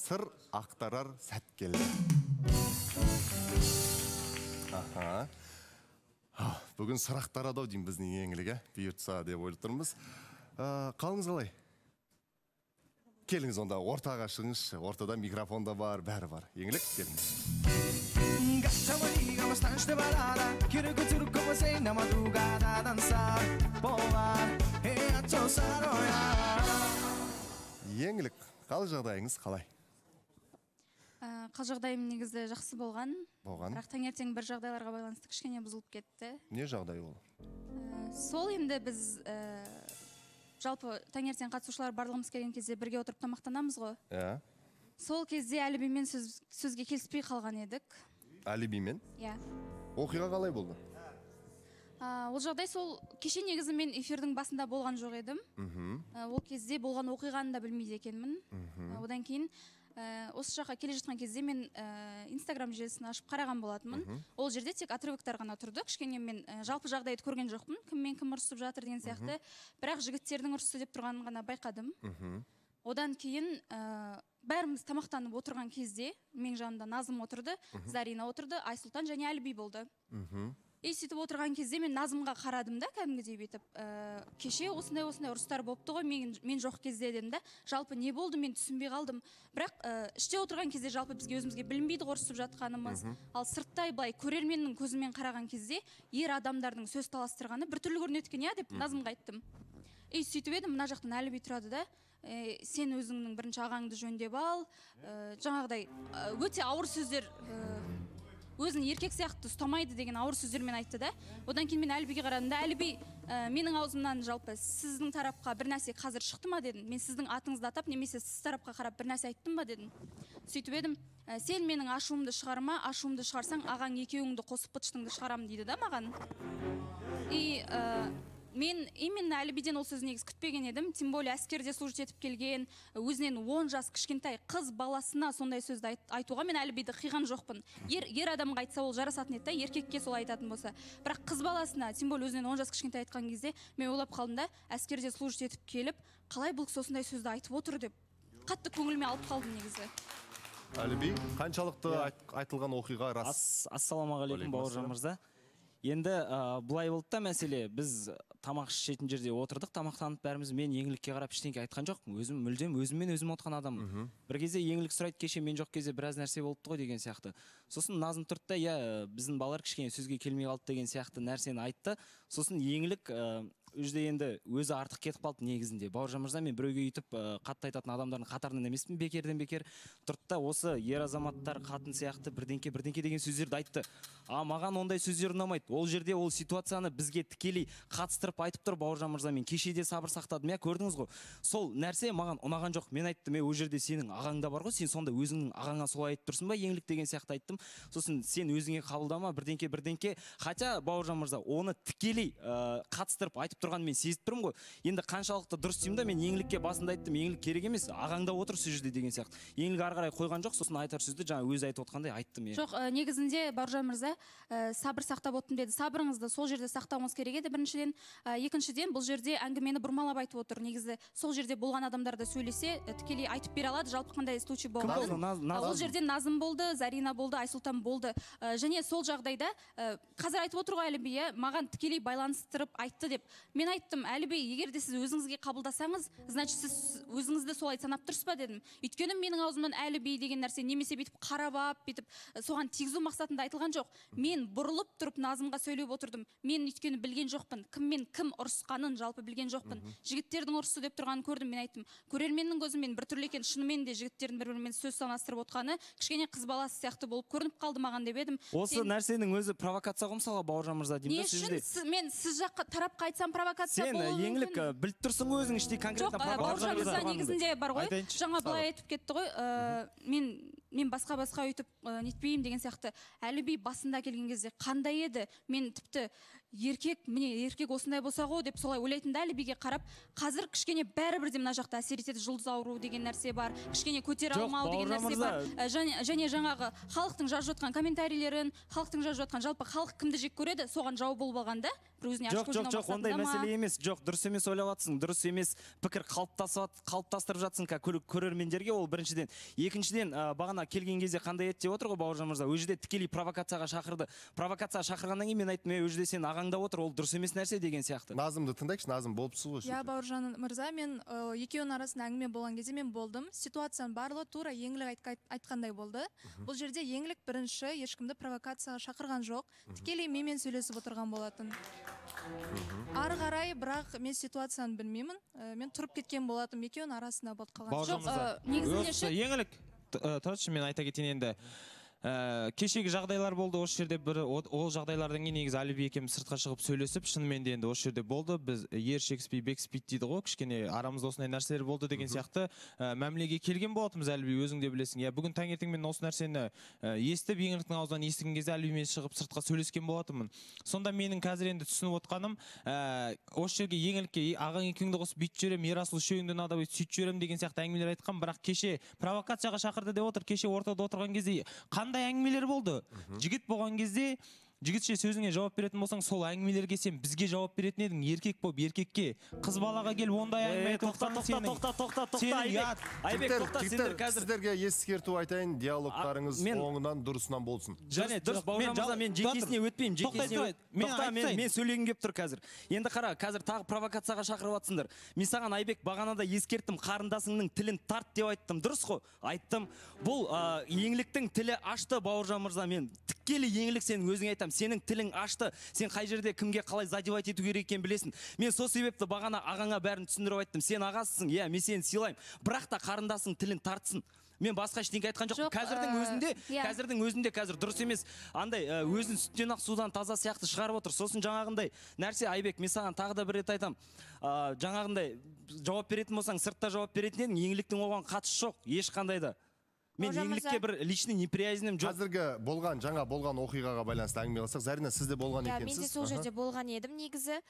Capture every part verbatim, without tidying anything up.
сыр ақтарар сәт келді. Аха. Бүгін сыр ақтарады ау деймін біздің еңліге. Бұйыртса деп ойлап тұрмыз. Қалыңыз қалай? Келіңіз онда ортаға шығыңызшы. Ортада микрофон да бар, бәрі бар. Еңлік, келіңіз. Еңлік, қал жағдайыңыз қалай? Қал жағдайым негізі жақсы болған. Болған. Бірақ таңертең бір жағдайларға байланысты кішкене бұзылып кетті. Не жағдай ол? Сол енді біз жалпы таңертең қатысушылар барлығымыз келген кезде бірге отырып тамақтанамыз ғой. Иә. Сол кезде Әлібимен сөзге келіспей қалған едік. Әлібимен? Иә. Оқиға қалай болды? Ол жағдай сол кеше негізі мен эфирдің басында болған жоқ едім. Ол кезде болған оқиғаны да білмейді екенмін. Одан кейін осы жаққа келе жатқан кезде мен Инстаграм желісін ашып қараған болатынмын. Ол жерде тек отрывоктар ғана тұрды. Кішкене мен жалпы жағдайды көрген жоқпын. Кіммен кім ұрысып жатыр деген сияқты. Бірақ жігіттердің ұрысы деп тұрғанын ғана байқадым. Одан кейін бәріміз тамақтанып отырған кезде менің жанымда Назым отырды, Зарина отырды, Айсұлтан және Әліби болды. И сөйтіп отырған кезде мен Назымға қарадым да, кәдімгідей бүйтіп, кеше осындай-осындай ұрыстар болыпты ғой, мен жоқ кезде дедім да. Жалпы не болды, мен түсінбей қалдым. Бірақ іште отырған кезде жалпы бізге өзімізге білінбейді ұрысып жатқанымыз. Ал сырттай былай көрерменнің көзімен қараған кезде ер адамдардың сөз таластырғаны біртүрлі көрінеді екен, иә деп Назымға айттым. И сөйтіп едім, мына жақтан Әліби тұрады да, сен өзіңнің бірінші ағаңды жөндеп ал, жаңағыдай өте ауыр сөздер, өзін еркек сияқты ұстамайды деген ауыр сөздермен айтты да. Одан кейін мен Әлібиге қарадым да, Әліби, менің аузымнан жалпы сіздің тарапқа бір нәрсе қазір шықты ма дедім. Мен сіздің атыңызды атап, немесе сіз тарапқа қарап бір нәрсе айттым ба дедім. Сөйтіп едім, сен менің ашуымды шығарма, ашуымды шығарсаң, ағаң екеуіңді қосып бытыштыңды шығарам дейді да маған. И мен именно Әлібиден ол сөз негіз күтпеген едім. Тем более әскерде служить етіп келген, өзінен он жас кішкентай қыз баласына сондай сөзді айтуға мен Әлібиді қиған жоқпын. Ер адамға айтса ол жарасатын еді, еркекке сол айтатын болса. Бірақ қыз баласына, тем более өзінен он жас кішкентай айтқан кезде мен ойлап қалдым да, әскерде служить етіп келіп, қалай бұл осындай сөзді айтып отыр деп, қатты көңіліме алып қалдым негізі. Әліби, қаншалықты айтылған оқиға рас? Ассалаумағалейкум бауыржан мырза. Енді бұлай болды да мәселе, біз тамақ ішетін жерде отырдық, тамақтанып бәріміз, мен еңлікке қарап ештеңке айтқан жоқпын. Өзім мүлдем өзіммен өзім отқан адаммын. Бір кезде еңлік сұрайды, кеше мен жоқ кезде біраз нәрсе болыпты ғой деген сияқты. Сосын Назым тұрды да, иә, біздің балалар кішкене сөзге келмей қалды деген сияқты нәрсені айтты. Сосын еңлік өзде енді өзі артық кетіп қалды негізінде. Бауыржан мырза, мен біреуге үйтіп қатты айтатын адамдардың қатарынан емеспін, бекерден бекер. Тұрды да осы ер азаматтар қатын сияқты бірдеңке бірдеңке деген сөздерді айтты. А маған ондай сөздер ұнамайды. Ол жерде ол ситуацияны бізге тікелей қатыстырып айтып тұр. Бауыржан мырза, мен кешеде сабыр сақтадым, иә, көрдіңіз ғой. Сол нәрсе маған ұнаған жоқ. Мен айттым, е, ол жерде сенің ағаңда бар ғой, сен сонда өзіңнің ағаңа солай айтып тұрсың ба, еңлік деген сияқты айттым. Сосын сен өзіңе қабылдама, бірдеңке бірдеңке. Хотя Бауыржан мырза, оны тікелей қатыстырып айтып тұрған мен сезіп тұрмын ғой. Енді қаншалықты дұрыс деймін да, мен еңлікке басында айттым, еңлік керек емес, ағаңда отыр сол жерде деген сияқты. Еңлік ары қарай қойған жоқ, сосын айтар сөзді жаңа өзі айтып отқандай айттым. Жоқ, негізінде Бауыржан мырза сабыр сақтап отырмын деді. Сабырыңызды сол жерде сақтауыңыз керек еді біріншіден. Екіншіден, бұл жерде әңгімені бұрмалап айтып отыр. Негізі сол жерде болған адамдарды сөйлесе, тікелей айтып бере алады, жалпы қандай случай болғанын. Ол жерде Назым болды, Зарина болды, Айсұлтан болды. Және сол жағдайда қазір айтып отыр ғой Әліби, маған тікелей байланыстырып айтты деп. Мен айттым, Әліби, егер де сіз өзіңізге қабылдасаңыз, значит сіз өзіңізді солай санап тұрсыз ба дедім. Өйткені менің аузымнан Әліби деген нәрсе немесе бүйтіп қарап, бүйтіп соған тигізу мақсатында айтылған жоқ. Мен бұрылып тұрып Назымға сөйлеп отырдым. Мен өйткені білген жоқпын. Кіммен кім ұрысқанын жалпы білген жоқпын. Жігіттердің ұрысы деп тұрғанын көрдім, мен айттым. Көрерменнің көзімен біртүрлі екен, шынымен де жігіттердің бір-бірімен сөз санастырып отқаны кішкене қыз баласы сияқты болып көрініп қалды маған деп едім. Осы нәрсенің өзі провокация ғой мысалға Бауыржан мырза деймін да сізде. Не үшін мен сіз жаққа тарапқа айтсам провокация болуы мүмкін? Сен еңлік біліп тұрсың өзің іште конкретно провокация. Жоқ, Бауыржан мырза негізінде бар ғой. Жаңа былай айтып кетті ғой, мен мен басқа басқа өйтіп ә, нетпеймін деген сияқты. Әліби басында келген кезде қандай еді, мен тіпті еркек, міне еркек осындай болса ғой деп солай ойлайтын да Әлібиге қарап. Қазір кішкене бәрібір де мына жақта әсер етеді, жұлдыз ауру деген нәрсе бар, кішкене көтере алмау деген нәрсе бар. Және, және жаңағы халықтың жазып жатқан комментарийлерін, халықтың жазып жатқан, жалпы халық кімді жек көреді, соған жауап болып алған да. Жоқ, жоқ, жоқ, ондай мәселе емес. Жоқ, дұрыс емес ойлап жатсың, дұрыс емес пікір қалыптастырып жатсың көрермендерге, ол біріншіден. Екіншіден, бағана келген кезде қандай еді деп отыр ғой Бауыржан мырза, ол жерде тікелей провокацияға шақырды. Провокацияға шақырғаннан кейін мен айттым, ол жерде сен ағаңда отыр, ол дұрыс емес нәрсе деген сияқты. Назымды тыңдайықшы, Назым болыпсыз ғой. Иә, Бауыржан мырза, мен екеуінің арасында әңгіме болған кезде мен болдым. Ситуацияның барлығы тура еңлік айтқандай болды. Бұл жерде еңлік бірінші ешкімді провокацияға шақырған жоқ. Тікелей менімен сөйлесіп отырған болатын. Ары қарай, бірақ мен ситуацияны білмеймін. Мен тұрып кеткен болатым, екеуінің арасында болып қалған. Жоқ, негізінде ше. Еңлік, тұршы мен айта кетейін енді. Кешегі жағдайлар болды, осы жерде бір ол жағдайлардан кейін негізі Әліби екеуміз сыртқа шығып сөйлесіп, шынымен де енді осы жерде болды. Біз ер шекіспей бекіспейді дейді ғой, кішкене арамызда осындай нәрселер болды деген сияқты мәмілеге келген болатынбыз. Әліби өзің де білесің. Я бүгін таңертең мен осы нәрсені естіп, еңліктің аузынан естіген кезде Әлібимен шығып сыртқа сөйлескен болатынмын. Сонда менің қазір енді түсініп отқаным, осы жерге еңлікке ағаң екеуіңді қосып бүйтіп жіберем, Ерасыл үшеуіңді мынада бүйтіп сөйтіп жіберем деген сияқты әңгімелер айтқан, бірақ кеше провокацияға шақырды деп отыр. Кеше ортада отырған кезде қандай әңгімелер болды? Жігіт болған кезде, жігітше сөзіңе жауап беретін болсаң, сол әңгімелерге сен бізге жауап беретін едің, еркек болып еркекке. Қыз балаға келіп ондай әңгіме тоқта, тоқта, тоқта, тоқта, тоқта, Айбек. Айбек, тоқта, сендер қазір. Сіздерге ескерту айтайын, диалогтарыңыз оңынан, дұрысынан болсын. Және дұрыс, Бауыржан мырза, мен жекесіне өтпеймін, жекесіне тоқта, мен сөйлегім келіп тұр қазір. Енді қара, қазір тағы провокацияға шақырып жатсыңдар. Мен саған Айбек бағанада ескерттім, қарындасыңның тілін тарт деп айттым, дұрыс қой? Айттым. Бұл еңліктің тілі ашты, Бауыржан мырза, мен тікелей еңлік сенің өзің айтам, сенің тілің ашты, сен қай жерде кімге қалай задевать ету керек екенін білесің. Мен сол себепті бағана ағаңа бәрін түсіндіріп айттым. Сен ағасысың, иә, мен сені сыйлаймын, бірақ та қарындасың тілін тартсын. Мен басқа ештеңе айтқан жоқ. Қазірдің өзінде, қазірдің өзінде қазір дұрыс емес. Андай өзін сүттен ақ судан таза сияқты шығарып отыр. Сосын жаңағындай нәрсе, Айбек, мен саған тағы да бір рет айтам. Жаңағындай жауап беретін болсаң, сыртта жауап беретін едің, еңліктің оған қатысы жоқ, ешқандай да. Мен еңлікке бір личный неприязнім жоқ. Қазіргі болған, жаңа болған оқиғаға байланысты әңгіме қылсақ, Зарина, сіз де болған екенсіз. Мен де сол жерде болған едім. Негізі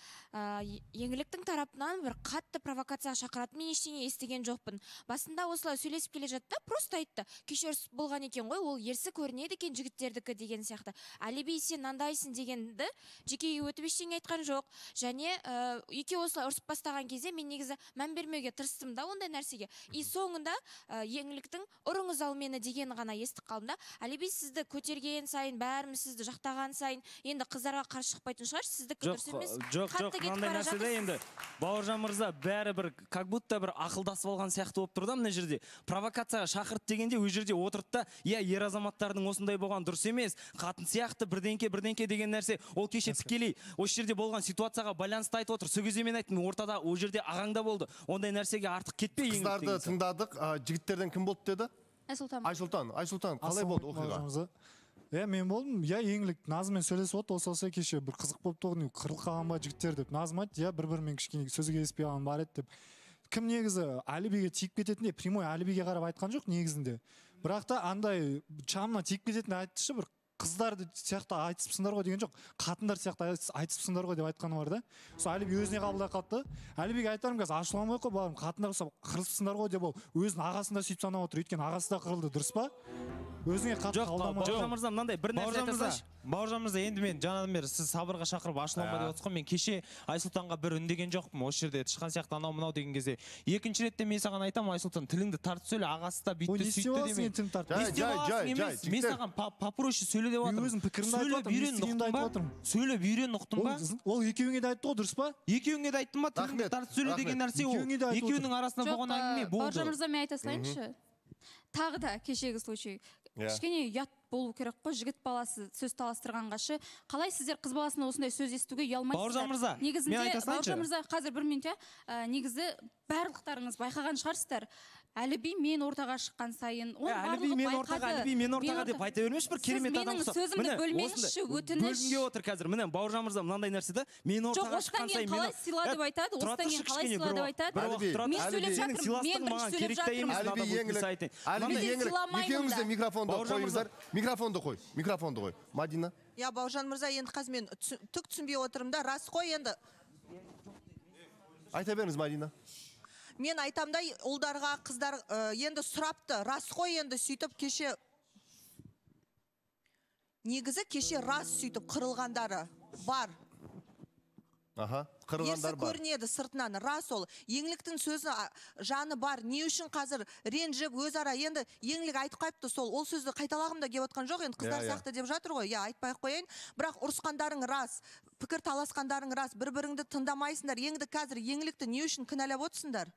еңліктің тарапынан бір қатты провокацияға шақыратын мен ештеңе естіген жоқпын. Басында осылай сөйлесіп келе жатты, просто айтты. Кешіріс болған екен ғой, ол ерсі көрінеді екен жігіттердікі деген сияқты. Әліби сен мындайсың дегенді жекеге өтіп ештеңе айтқан жоқ. Және екеуі осылай ұрсып бастаған кезде мен негізі мән бермеуге тырыстым да ондай нәрсеге. И соңында еңліктің ұрыңыз ал мені деген ғана естіп қалдым да. Әліби сізді көтерген сайын, бәріміз сізді жақтаған сайын, енді қыздарға қарсы шықпайтын шығар, сіздікі дұрыс емес. Жоқ, жоқ, мынандай нәрседе енді Бауыржан мырза бәрі бір как будто бір ақылдасып алған сияқты болып тұр да мына жерде. Провокацияға шақырды дегенде өз жерде отырды да, иә, ер азаматтардың осындай болған дұрыс емес, қатын сияқты бірдеңке бірдеңке деген нәрсе. Ол кеше тікелей осы жерде болған ситуацияға байланысты айтып отыр. Сол кезде мен айттым, ортада ол жерде ағаңда болды. Ондай нәрсеге артық кетпе. Қыздарды тыңдадық, жігіттерден кім болды деді? Айсұлтан. Айсұлтан, Айсұлтан, қалай болды оқиға? Е, мен болдым, я еңлік Назыммен сөйлесіп отты, осы кеше бір қызық болып тұғын, қырылып қалған ба жігіттер деп. Назым айтты, я бір-бірімен кішкене сөзі келіспей қалған бар еді деп. Кім негізі Әлібиге тиіп кететінде, прямой Әлібиге қарап айтқан жоқ негізінде. Бірақ та андай шамына тиіп кететінде айтышы, бір қыздар сияқты айтыспысыңдар ғой деген жоқ, қатындар сияқты айтыспысыңдар ғой деп айтқаны бар да. Сол Әліби өзіне қабылдай қалды. Әлібиге айтарым қазір ашуланбай қой балам, қатындар болса қырылыпсыңдар ғой деп ол өзінің ағасын да сөйтіп санап отыр. Өйткені ағасы да қырылды, дұрыс па? Өзіңе қатты қалдама. Бауыржан мырза, мынандай бір нәрсе айтасайшы. Бауыржан мырза, енді мен жаңадан бері сіз сабырға шақырып ашуланба деп отырсыз ғой. Мен кеше Айсұлтанға бір үндеген жоқпын. Осы жерде тышқан сияқты анау мынау деген кезде. Екінші ретте мен саған айтамын, Айсұлтан, тіліңді тартып сөйле, ағасы да бүйтті сөйтті деме. Мен саған попроще сөйле деп жатырмын. Өзім пікірімді айтып отырмын. Сөйлеп үйрен, ұқтың ба? Ол екеуіңе де айтты ғой, дұрыс па? Екеуіңе де айттым ба? Тіліңді тартып сөйле деген нәрсе ол. Екеуінің арасында болған әңгіме болды. Бауыржан мырза, мен айта салайыншы. Тағы да кешегі случай. Кішкене ұят болу керек қой, жігіт баласы сөз таластырғанға ше. Қалай сіздер қыз баласына осындай сөз естуге ұялмайсыздар? Бауыржан мырза, мен айта салайыншы. Бауыржан мырза, қазір бір минут, негізі барлықтарыңыз байқаған шығарсыздар. әліби мен ортаға шыққан сайын оның әліби барлығы мен ортаға, байқады. әліби мен ортаға Мен деп орта- айта бермеші, бір керемет адам Сіз менің ұқсап. сөзімді Міне, бөлмеңізші, осындай- өтініш. Бөлгінге отыр қазір. Міне, бауыржан мырза мынандай нәрсе да, мен Жоқ, ортаға осыдан шыққан кейін сайын қалай мені- сыйла деп айтады, Тұра осыдан тұршы кейін қалай кішкене, сыйла бір деп уақыт- айтады. бір уақыт Әліби, тұра Мен тұршы. сөйлеп Сенің жатырмын, сыйластығың мен маған сөйлеп керек те жатырмын. емес, Әліби надо еңлік, болса айтайын. әліби Мен еңлік, сыйламаймын екеуіңіз де да. микрофонды Бауыржан қойыңыздар. Микрофонды қой, микрофонды қой. Мадина. Я Бауыржан мырза, енді қазір мен түсі- түк түсінбей отырмын да, рас қой енді. Айта беріңіз, Мадина. Мен айтам да, ұлдарға, қыздар ә, енді сұрапты, рас қой енді сөйтіп кеше негізі кеше рас сөйтіп қырылғандары бар. Аха, Ерсі қырғандар бар. көрінеді сыртынан, рас ол. Еңліктің сөзі а, жаны бар. Не үшін қазір ренжіп өзара енді еңлік айтып қайыпты сол. Ол сөзді қайталағым да келіп отқан жоқ. Енді қыздар Иә, иә. сияқты деп жатыр ғой. Я айтпай-ақ қояйын. Бірақ ұрысқандарың рас, пікір таласқандарың рас, бір-біріңді тыңдамайсыңдар. Енді қазір еңлікті не үшін кінәлап отырсыңдар?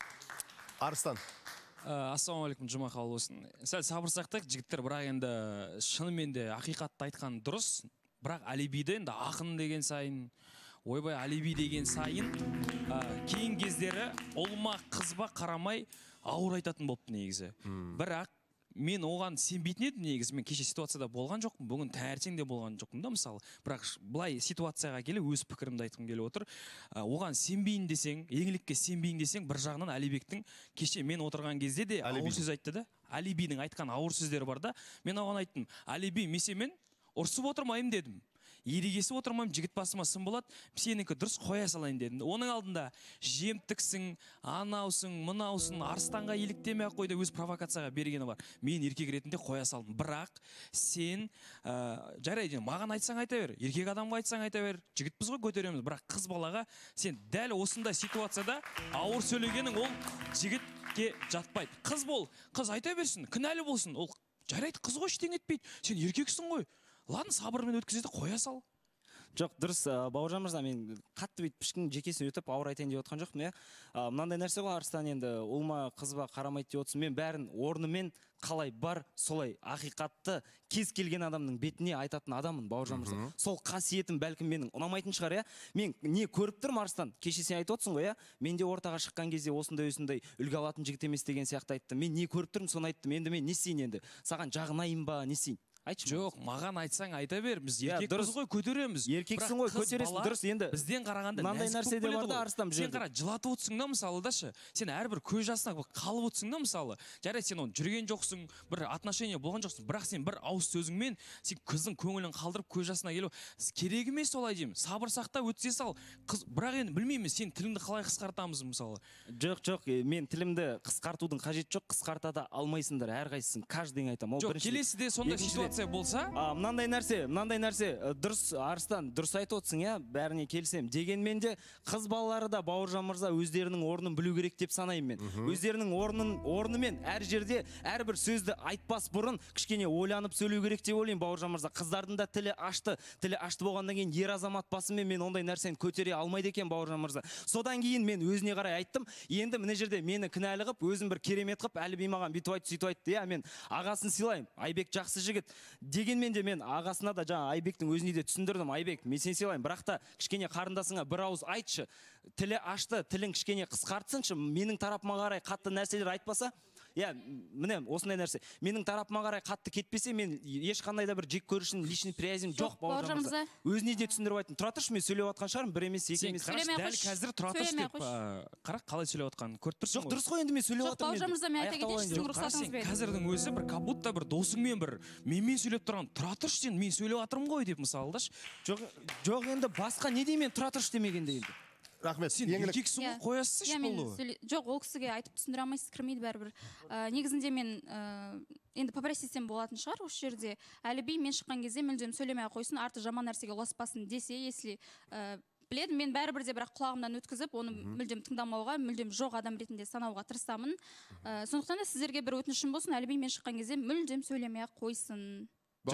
Арыстан. Ассалаумағалейкум, жұма қабыл болсын. Сәл сабыр сақтайық, жігіттер, бірақ енді шынымен де ақиқатты айтқан дұрыс. Бірақ алибиді енді ақын деген сайын, ойбай алиби деген сайын ә, кейін кездері ұлма қызба қарамай ауыр айтатын болыпты негізі. Бірақ мен оған сенбейтін едім негізі. Мен кеше ситуацияда болған жоқпын, бүгін таңертең де болған жоқпын да мысалы. Бірақ ш- былай ситуацияға келе өз пікірімді айтқым келіп отыр. Ә, оған сенбейін десең, еңлікке сенбейін десең, бір жағынан Алибектің кеше мен отырған кезде де Алиби. ауыр сөз айтты да. Алибидің айтқан ауыр сөздері бар да. Мен оған айттым, Алиби, мен сенімен ұрсып отырмаймын дедім. Ерегесіп отырмаймын, жігіт басыма сын болады, сенікі дұрыс қоя салайын дедім. Оның алдында жемтіксің, анаусың, мынаусың, арыстанға еліктеме ақ қойды, өз провокацияға бергені бар. Мен еркек ретінде қоя салдым. Бірақ сен ә, жарайды, маған айтсаң айта бер, еркек адамға айтсаң айта бер, жігітпіз ғой көтереміз. Бірақ қыз балаға сен дәл осындай ситуацияда ауыр сөйлегенің ол жігітке жатпайды. Қыз бол, қыз айта берсін, кінәлі болсын. Ол жарайды, қыз ғой, ештеңе етпейді. Сен еркексің ғой. Ладно, сабырмен өткізеді, қоя сал. Жоқ, дұрыс, ә, Бауыржан мырза, мен қатты бүйтіп ішкін жекесін өтіп ауыр айтайын деп отқан жоқпын, иә. Ә, Мынандай нәрсе ғой, Арыстан енді ұлма қызба қарамайды деп отырсын. Мен бәрін орнымен қалай бар, солай ақиқатты кез келген адамның бетіне айтатын адаммын, Бауыржан мырза. Сол қасиетім бәлкім менің ұнамайтын шығар, иә. Мен не көріп тұрмын, Арыстан? Кеше сен айтып отырсың ғой, иә. Мен де ортаға шыққан кезде осындай осындай үлгі алатын жігіт емес деген сияқты айттым. Мен не көріп тұрмын, соны айттым. Енді мен не істейін енді? Саған жағынайын ба, не істейін? Айтшы. Жоқ, маған айтсаң айта бер, біз Иә, еркекпіз дұрыс. ғой, көтереміз. Еркексің Бірақ ғой, қыз көтересің, бала дұрыс, енді бізден қарағанда мынандай нәзік нәрсе болып де бар келеді да, ғой. Арыстан, бұл Сен жерде. қара, жылатып отырсың да мысалы дашы. Сен әрбір көз жасына бір қалып отырсың да мысалы. Жарайды, сен оны жүрген жоқсың, бір отношение болған жоқсың, бірақ сен бір ауыз сөзіңмен сен қыздың көңілін қалдырып көз жасына келу керек емес, солай деймін. Сабыр сақта өтсе сал. Қыз, бірақ енді білмеймін, сен тіліңді қалай қысқартамыз мысалы. Жоқ, жоқ, е, мен тілімді қысқартудың қажеті жоқ, қысқарта да алмайсыңдар әрқайсысын, каждыйын айтамын. Ол Жоқ, біріншіден. келесіде сондай Екіншіден, ситуация болса, а, мынандай нәрсе, мынандай нәрсе, ә, дұрыс, Арыстан, дұрыс айтып отырсың, иә, бәріне келісемін. Дегенмен де қыз балалары да, Бауыржан мырза, өздерінің орнын білу керек деп санаймын мен. Өздерінің орнын, орнымен әр жерде әрбір сөзді айтпас бұрын кішкене ойланып сөйлеу керек деп ойлаймын, Бауыржан мырза. Қыздардың да тілі ашты, тілі ашты болғаннан кейін ер азамат басымен мен ондай нәрсені көтере алмайды екен, Бауыржан мырза. Содан кейін мен өзіне қарай айттым, енді мына жерде мені кінәлі қылып, өзін бір керемет қылып, Әліби маған бүйтіп айтты, сөйтіп айтты. Иә, мен ағасын сыйлаймын. Айбек жақсы жігіт. Дегенмен де мен ағасына да жаңа Айбектің өзіне де түсіндірдім. Айбек, мен сен сыйлаймын, бірақ та кішкене қарындасыңа бір ауыз айтшы. Тілі ашты, тілін кішкене қысқартсыншы. Менің тарапыма қарай қатты нәрселер айтпаса, иә, міне осындай нәрсе. Менің тарапыма қарай қатты кетпесе, мен ешқандай да бір жек көрішін, личный приязім жоқ, Бауыржан мырза. Өзіне де түсіндіріп айттым. Тұра тұршы, мен сөйлеп жатқан шығармын, бір емес, екі сен емес. қарашы, дәл қазір тұра тұршы деп, ә, қара қалай сөйлеп отқанын көріп тұрсың Жоқ, ғой. дұрыс қой, енді мен сөйлеп Жоқ, жатырмын. Бауыржан мырза, мен айта Аяқтап кетейінші, алайын сіздің деп. Қара, сен рұқсатыңызбен. қазірдің өзі бір как будто бір досыңмен бір менімен сөйлеп тұрған, тұра тұршы сен, мен сөйлеп жатырмын ғой деп мысалы дашы. Жоқ, жоқ, енді басқа не деймін, тұра тұршы демегенде енді. Рахмет. Сен Еңлік. еркексің ғой, қоя салшы Иә, мен бұл. сөйле- жоқ, ол кісіге айтып түсіндіре алмайсыз, кірмейді бәрібір. Ә, негізінде мен ә, енді попросить етсем болатын шығар осы жерде. Әліби мен шыққан кезде мүлдем сөйлемей ақ қойсын, арты жаман нәрсеге ұласпасын десе, если ә, біледі, мен бәрібір де бірақ құлағымнан өткізіп, оны мүлдем тыңдамауға, мүлдем жоқ адам ретінде санауға тырысамын. Ә, сондықтан да сіздерге бір өтінішім болсын, Әліби мен шыққан кезде мүлдем сөйлемей ақ қойсын.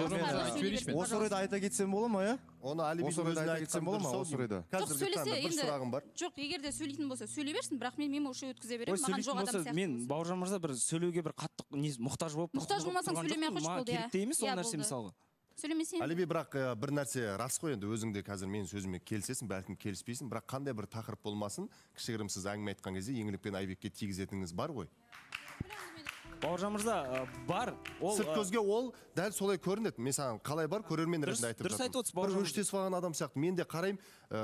Осы орайда айта кетсем бола ма, иә? Оны Алибидің Осы орайда өзіне айта кетсем айтқан бола ма, дұрыс ау осы деймін. орайда? Жоқ, Қазіргі сөйлесе таңда бір енді, сұрағым бар. жоқ, егер де сөйлейтін болса сөйлей берсін, бірақ мен мемоуші өткізе Ой, беремін, маған жоқ сөйлейтін адам болса, сияқты. мен болсын. Бауыржан мырза бір сөйлеуге бір қатты не мұқтаж болып Мұқтаж болмасаң тұрған сөйлемей ақ жоқпын. қойшы Маған болды, иә. керек те емес ол Иә, нәрсе болды. мысалға. Сөйлемесең. Әліби, бірақ ә, бір нәрсе рас қой, енді өзің де қазір менің сөзіме келісесің, бәлкім келіспейсің, бірақ қандай бір тақырып болмасын, кішігірім сіз әңгіме айтқан кезде еңлік пен Айбекке тигізетініңіз бар ғой. Бауыржан мырза, бар. Ол сырт көзге ол дәл солай көрінеді. Мен саған қалай бар көрермен ретінде айтып дұрыс айтып отырсыз, бір Бауыржан өштесіп алған адам сияқты мен де қараймын.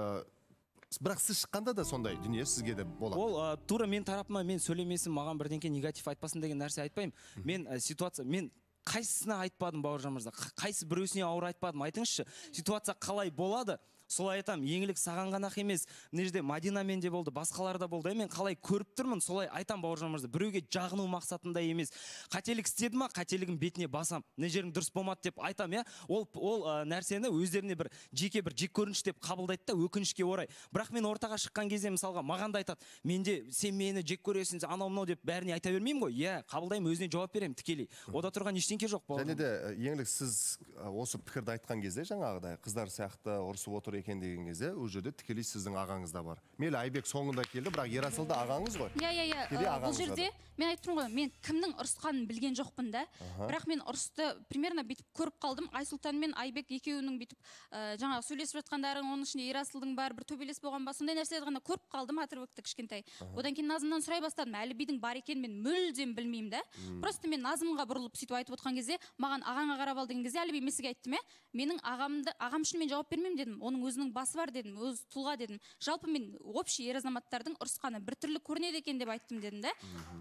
Бірақ сіз шыққанда да сондай дүние сізге де болады. Ол тура мен тарапыма мен сөйлемесім, маған бірдеңке негатив айтпасын деген нәрсе айтпаймын. Мен ситуация, мен қайсысына айтпадым Бауыржан мырза? Қайсы біреусіне ауыр айтпадым? Айтыңызшы, ситуация қалай болады? Солай айтам, еңлік саған ғана емес, мына жерде Мадинамен де болды, басқаларда болды. Мен қалай көріп тұрмын, солай айтам Бауыржан мырза. Біреуге жағыну мақсатында емес. Қателік істедім ма, қателігін бетіне басам. Мына жерің дұрыс болмады деп айтам, я. Ол ол нәрсені өздеріне бір жеке бір жек көрініш деп қабылдайды да, өкінішке орай. Бірақ мен ортаға шыққан кезде мысалға маған да айтады, менде сен мені жек көресің, анау мынау деп бәріне айта бермеймін ғой. Иә, қабылдаймын, өзіне жауап беремін тікелей. Ода тұрған ештеңке жоқ. Және де еңлік сіз осы пікірді айтқан кезде жаңағыдай қыздар сияқты ұрысып отыр екен деген кезде ол жерде тікелей сіздің ағаңыз да бар. Мейлі Айбек соңында келді, бірақ Ерасыл да ағаңыз ғой. Иә, иә, иә. Бұл жерде мен айтып тұрмын ғой, мен кімнің ұрысқанын білген жоқпын да. Бірақ мен ұрысты примерно бүйтіп көріп қалдым. Айсұлтан мен Айбек екеуінің бүйтіп жаңағы сөйлесіп жатқандарын, оның ішінде Ерасылдың бар бір төбелес болған ба, сондай нәрсе айтқанда көріп қалдым отрывокты кішкентай. Одан кейін Назымнан сұрай бастадым. Әлібидің бар екенін мен мүлдем білмеймін да. Просто мен Назымға бұрылып сөйтіп айтып отқан кезде, маған ағаңа қарап ал деген кезде Әліби мен сізге айттым, иә, менің ағамды ағам үшін мен жауап бермеймін дедім. Оның өзінің басы бар дедім, өз тұлға дедім. Жалпы мен общий ер азаматтардың ұрысқаны біртүрлі көрінеді екен деп айттым дедім да.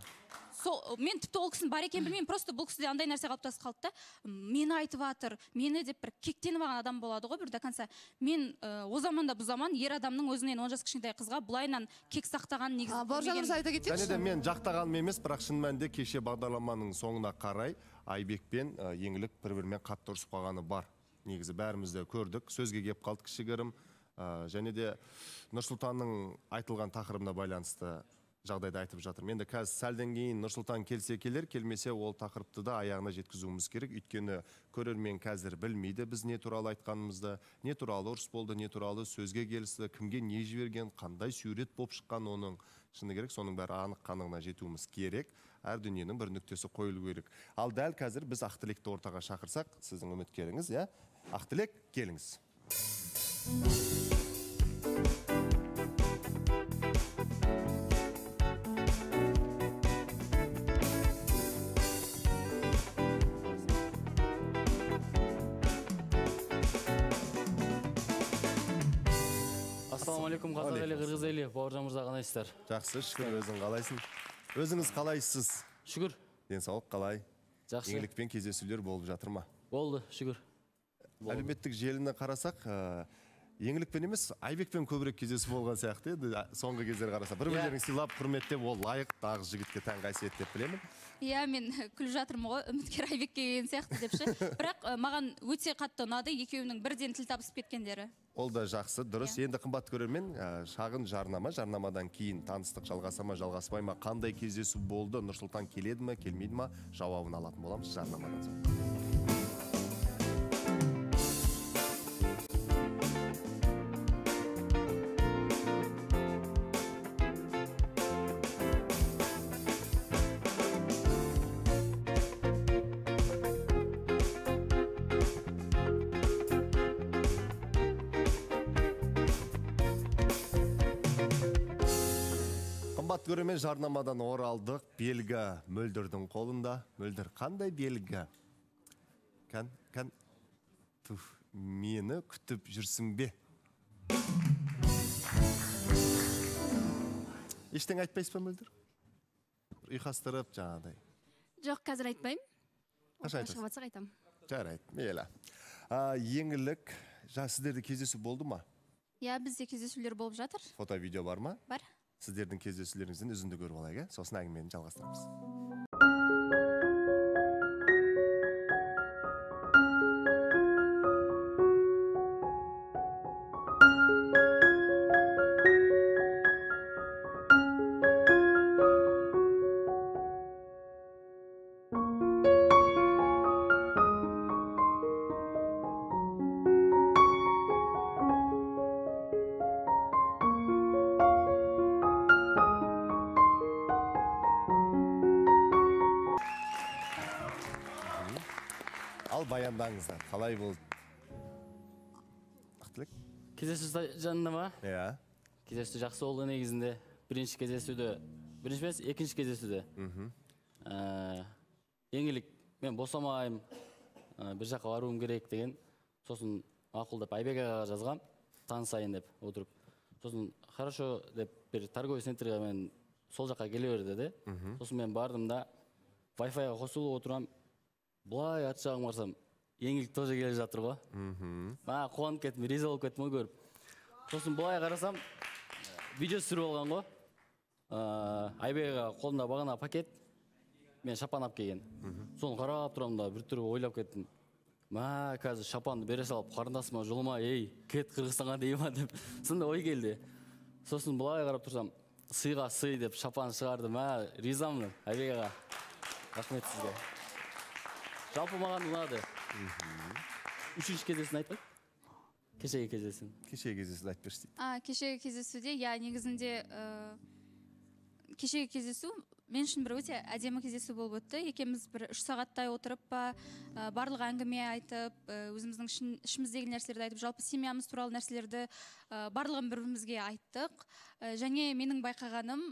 Сол мен тіпті ол кісінің бар екенін білмеймін, просто бұл кісіде андай нәрсе қалыптасып қалды да. Мені айтып жатыр, мені деп бір кектеніп алған адам болады ғой бір до конца. Мен о заманда бұл заман ер адамның өзінен он жас кішкентай қызға бұлайынан кек сақтаған негізі. Бауыржан мырза айта кетейікші. Және де мен жақтағаным емес, бірақ шын мәнінде кеше бағдарламаның соңына қарай Айбек пен еңлік бір-бірімен қатты ұрысып қалғаны бар. Негізі бәріміз де көрдік, сөзге кеп қалды кішігірім. Және де Нұрсұлтанның айтылған тақырыбына байланысты жағдайды айтып жатыр. Мен де қазір сәлден кейін Нұрсұлтан келсе келер, келмесе ол тақырыпты да аяғына жеткізуіміз керек. Өйткені көрермен қазір білмейді біз не туралы айтқанымызды, не туралы ұрыс болды, не туралы сөзге келісті, кімге не жіберген, қандай сурет болып шыққан оның. Шыны керек, соның бәрі анық қанығына жетуіміз керек. Әр дүниенің бір нүктесі қойылу керек. Ал дәл қазір біз Ақтілекті ортаға шақырсақ, сіздің үміткеріңіз, иә? Ақтілек, келіңіз. Ассалаумалейкум, қазақ елі, қырғыз елі, Бауыржан мырза қалайсыздар? Жақсы, шүкір, өзің қалайсың? Өзіңіз қалайсыз? Шүкір. Денсаулық қалай? Жақсы. Еңлікпен кездесулер болып жатыр ма? Болды, шүкір. Әлеуметтік желіні қарасақ, еңлікпен емес, Айбекпен көбірек кездесу болған сияқты еді, соңғы кездер қараса. Бір-бірлерін сыйлап, құрметтеп, ол лайық, тағы жігітке тән қасиет деп білемін. Иә, мен күліп жатырмын ғой, үміткер Айбекке келген сияқты депші. Бірақ маған өте қатты ұнады, екеуінің бірден тіл табысып кеткендері. Ол да жақсы, дұрыс. Енді қымбат көрермен, шағын жарнама, жарнамадан кейін таныстық жалғаса ма, жалғаспай ма, қандай кездесу болды, Нұрсұлтан келеді ме, келмейді ма, жауабын алатын боламыз жарнамадан соң. Қымбат көрермен, жарнамадан оралдық. Белгі Мөлдірдің қолында. Мөлдір, қандай белгі? Кән, кән, туф, мені күтіп жүрсің бе? Ештен айтпайсыз ба, Мөлдір? Ұйқастырып жаңағыдай. Жоқ, қазір айтпаймын. Қаша айтасыз? Шығыватсақ айтам. Жарайды, мейлі. Еңлік, сіздерде кездесу болды ма? Иә, бізде кездесулер болып жатыр. Фото-видео бар ма? Бар. Сіздердің кездесулеріңізден үзінді көріп алайық, сосын әңгімені жалғастырамыз. Ал баяндаңыздар, қалай болды? Ақтілек? Кездесу жанында ма? Иә. Кездесу жақсы болды негізінде. Бірінші кездесуді, бірінші емес, екінші кездесуді. еңгілік мен босамайым, бір жаққа баруым керек деген. Сосын ақылдап Айбек ағаға жазғам, танысайын деп отырып. Сосын хорошо деп бір торговый центрге мен сол жаққа келе бер деді. Сосын мен бардым да Wi-Fi-ға қосылып отырам. Бұлай ат жағым барсам, еңгілік тоже келе жатыр ғой. Маған қуанып кеттім, риза болып кеттім ғой көріп. Сосын бұлай қарасам, видео түсіріп алған ғой. Айбек аға қолында бағана пакет, мен шапан алып келген. Соны қарап тұрам да бір түрі ойлап кеттім. Ма, қазір шапанды бере салып, қарындасыма жолыма, ей, кет Қырғызстанға дейма деп, сонда ой келді. Сосын бұлай қарап тұрсам, сыйға сый деп шапан шығарды. Ма, ризамын, Айбек аға. Рахмет сізге. Жалпы маған ұнады. Үшінші кездесін айтпай? Кешегі кездесін. Кешегі кездесін айтып берші дейді. А, кешегі кездесуде, я негізінде кешегі кездесу мен үшін бір өте әдемі кездесу болып өтті. Екеміз бір үш сағаттай отырып па, барлық әңгіме айтып, өзіміздің ішіміздегі нәрселерді айтып, жалпы семьямыз туралы нәрселерді барлығын бір-бірімізге айттық. Және менің байқағаным,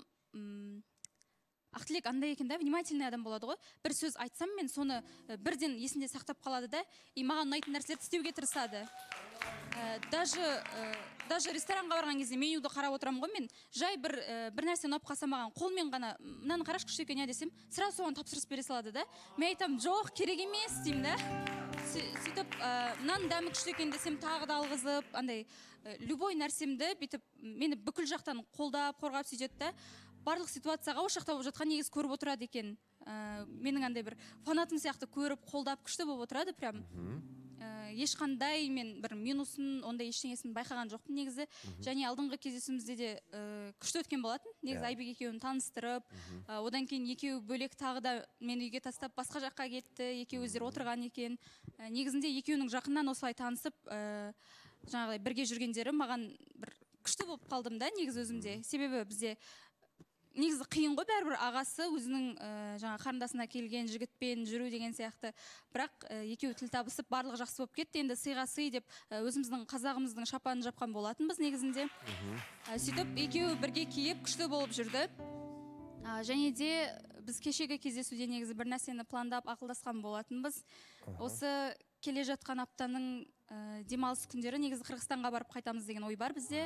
Ақтілек андай екен да, внимательный адам болады ғой. Бір сөз айтсам, мен соны бірден есінде сақтап қалады да, и маған ұнайтын нәрселерді істеуге тырысады. Даже даже ресторанға барған кезде менюді қарап отырамын ғой, мен жай бір бір нәрсе ұнап қалса маған қолмен ғана мынаны қарашы күшті екен десем, сразу соған тапсырыс бере салады да. Мен айтамын, жоқ, керек емес деймін да. Сөйтіп мынаның дәмі күшті екен десем, тағы да алғызып, андай любой нәрсемді бүйтіп мені бүкіл жақтан қолдап, қорғап сөйтеді да. Барлық ситуацияға осы жақта болып жатқан негіз көріп отырады екен. Менің андай бір фанатым сияқты көріп, қолдап, күшті болып отырады прям. Ешқандай мен бір минусын, ондай ештеңесін байқаған жоқпын негізі. Және алдыңғы кездесуімізде де күшті өткен болатын. Негізі Айбек екеуін таныстырып, одан кейін екеуі бөлек тағы да мені үйге тастап басқа жаққа кетті, екеуі өздері отырған екен. Негізінде екеуінің жақыннан осылай танысып, жаңағыдай бірге жүргендері маған бір күшті болып қалдым да, негізі өзімде. Себебі бізде негізі қиын ғой, бәрібір ағасы өзінің жаңа қарындасына келген жігітпен жүру деген сияқты. Бірақ екеуі тіл табысып, барлығы жақсы болып кетті. Енді сыйға сый деп өзіміздің қазағымыздың шапанын жапқан болатынбыз негізінде. Сөйтіп екеуі бірге киіп күшті болып жүрді. Және де біз кешегі кездесуде негізі бір нәрсені пландап ақылдасқан болатынбыз. Осы келе жатқан аптаның демалыс күндері негізі Қырғызстанға барып қайтамыз деген ой бар бізде.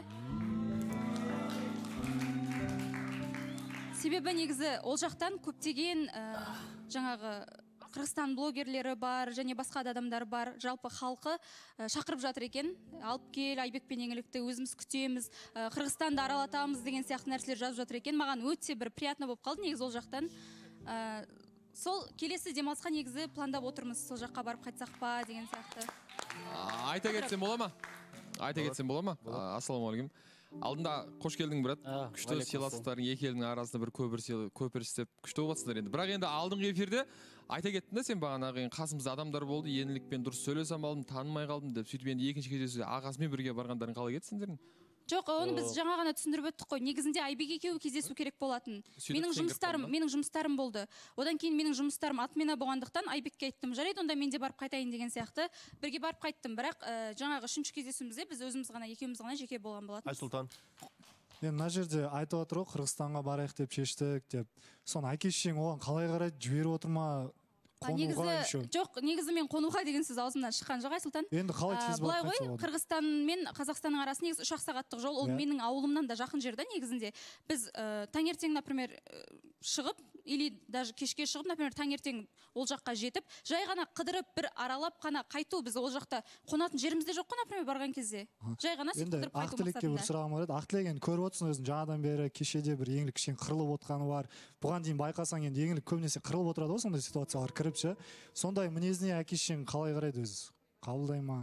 Себебі негізі ол жақтан көптеген жаңағы Қырғызстан блогерлері бар, және басқа да адамдар бар, жалпы халқы шақырып жатыр екен. Алып кел, Айбек пен Еңлікті өзіміз күтеміз, Қырғызстанды аралатамыз деген сияқты нәрселер жазып жатыр екен. Маған өте бір приятно болып қалды негізі ол жақтан. Сол келесі демалысқа негізі пландап отырмыз, сол жаққа барып қайтсақ па деген сияқты. Айта кетсем бола ма? Айта кетсем бола ма? Ассалаумағалейкум. Алдында қош келдің, брат. Күшті сыйластықтардың екі елдің арасында бір көпір істеп күшті боласыңдар енді. Бірақ енді алдыңғы эфирде айта кеттің да сен бағана қасымызда адамдар болды, Еңлікпен дұрыс сөйлесем алдым, танымай қалдым деп. Сөйтіп енді екінші кездесуде ағасымен бірге барғандарын қалай кетсіңдердің? Жоқ, оны біз жаңа ғана түсіндіріп өттік қой. Негізінде Айбек екеуі кездесу керек болатын. Менің жұмыстарым, менің жұмыстарым болды. Одан кейін менің жұмыстарым атмена болғандықтан Айбекке айттым, жарайды, онда мен де барып қайтайын деген сияқты. Бірге барып қайттым, бірақ жаңағы үшінші кездесуімізде біз өзіміз ғана, екеуміз ғана жеке болған болатын. Айсұлтан. Енді мына жерде айтып отыр ғой, Қырғызстанға барайық деп шештік деп. Соны әке-шешең оған қалай қарайды, жіберіп отыр ма? Негізі, жоқ, негізі мен қонуға деген сөз аузымнан шыққан жоқ, Айсұлтан. Енді қалай тез былай ғой, Қырғызстан мен Қазақстанның арасы негізі үш ақ сағаттық жол, ол менің ауылымнан да жақын жерде негізінде. Біз таңертең, например, шығып, или даже кешке шығып, например, таңертең ол жаққа жетіп, жай ғана қыдырып, бір аралап қана қайту, біз ол жақта қонатын жерімізде жоқ қой, например, барған кезде. Жай ғана сөйтіп қыдырып қайту мақсатында. Ақтілекке бір сұрағым бар еді. Ақтілек енді көріп отырсың өзің жаңадан бері кешеде бір Еңлік кішкене қырылып отқаны бар. Бұған дейін байқасаң енді Еңлік көбінесе қырылып отырады ғой, сондай ситуациялар кіріп ше. Сондай мінезіне әке-шешең қалай қарайды өзі? Қабылдай ма?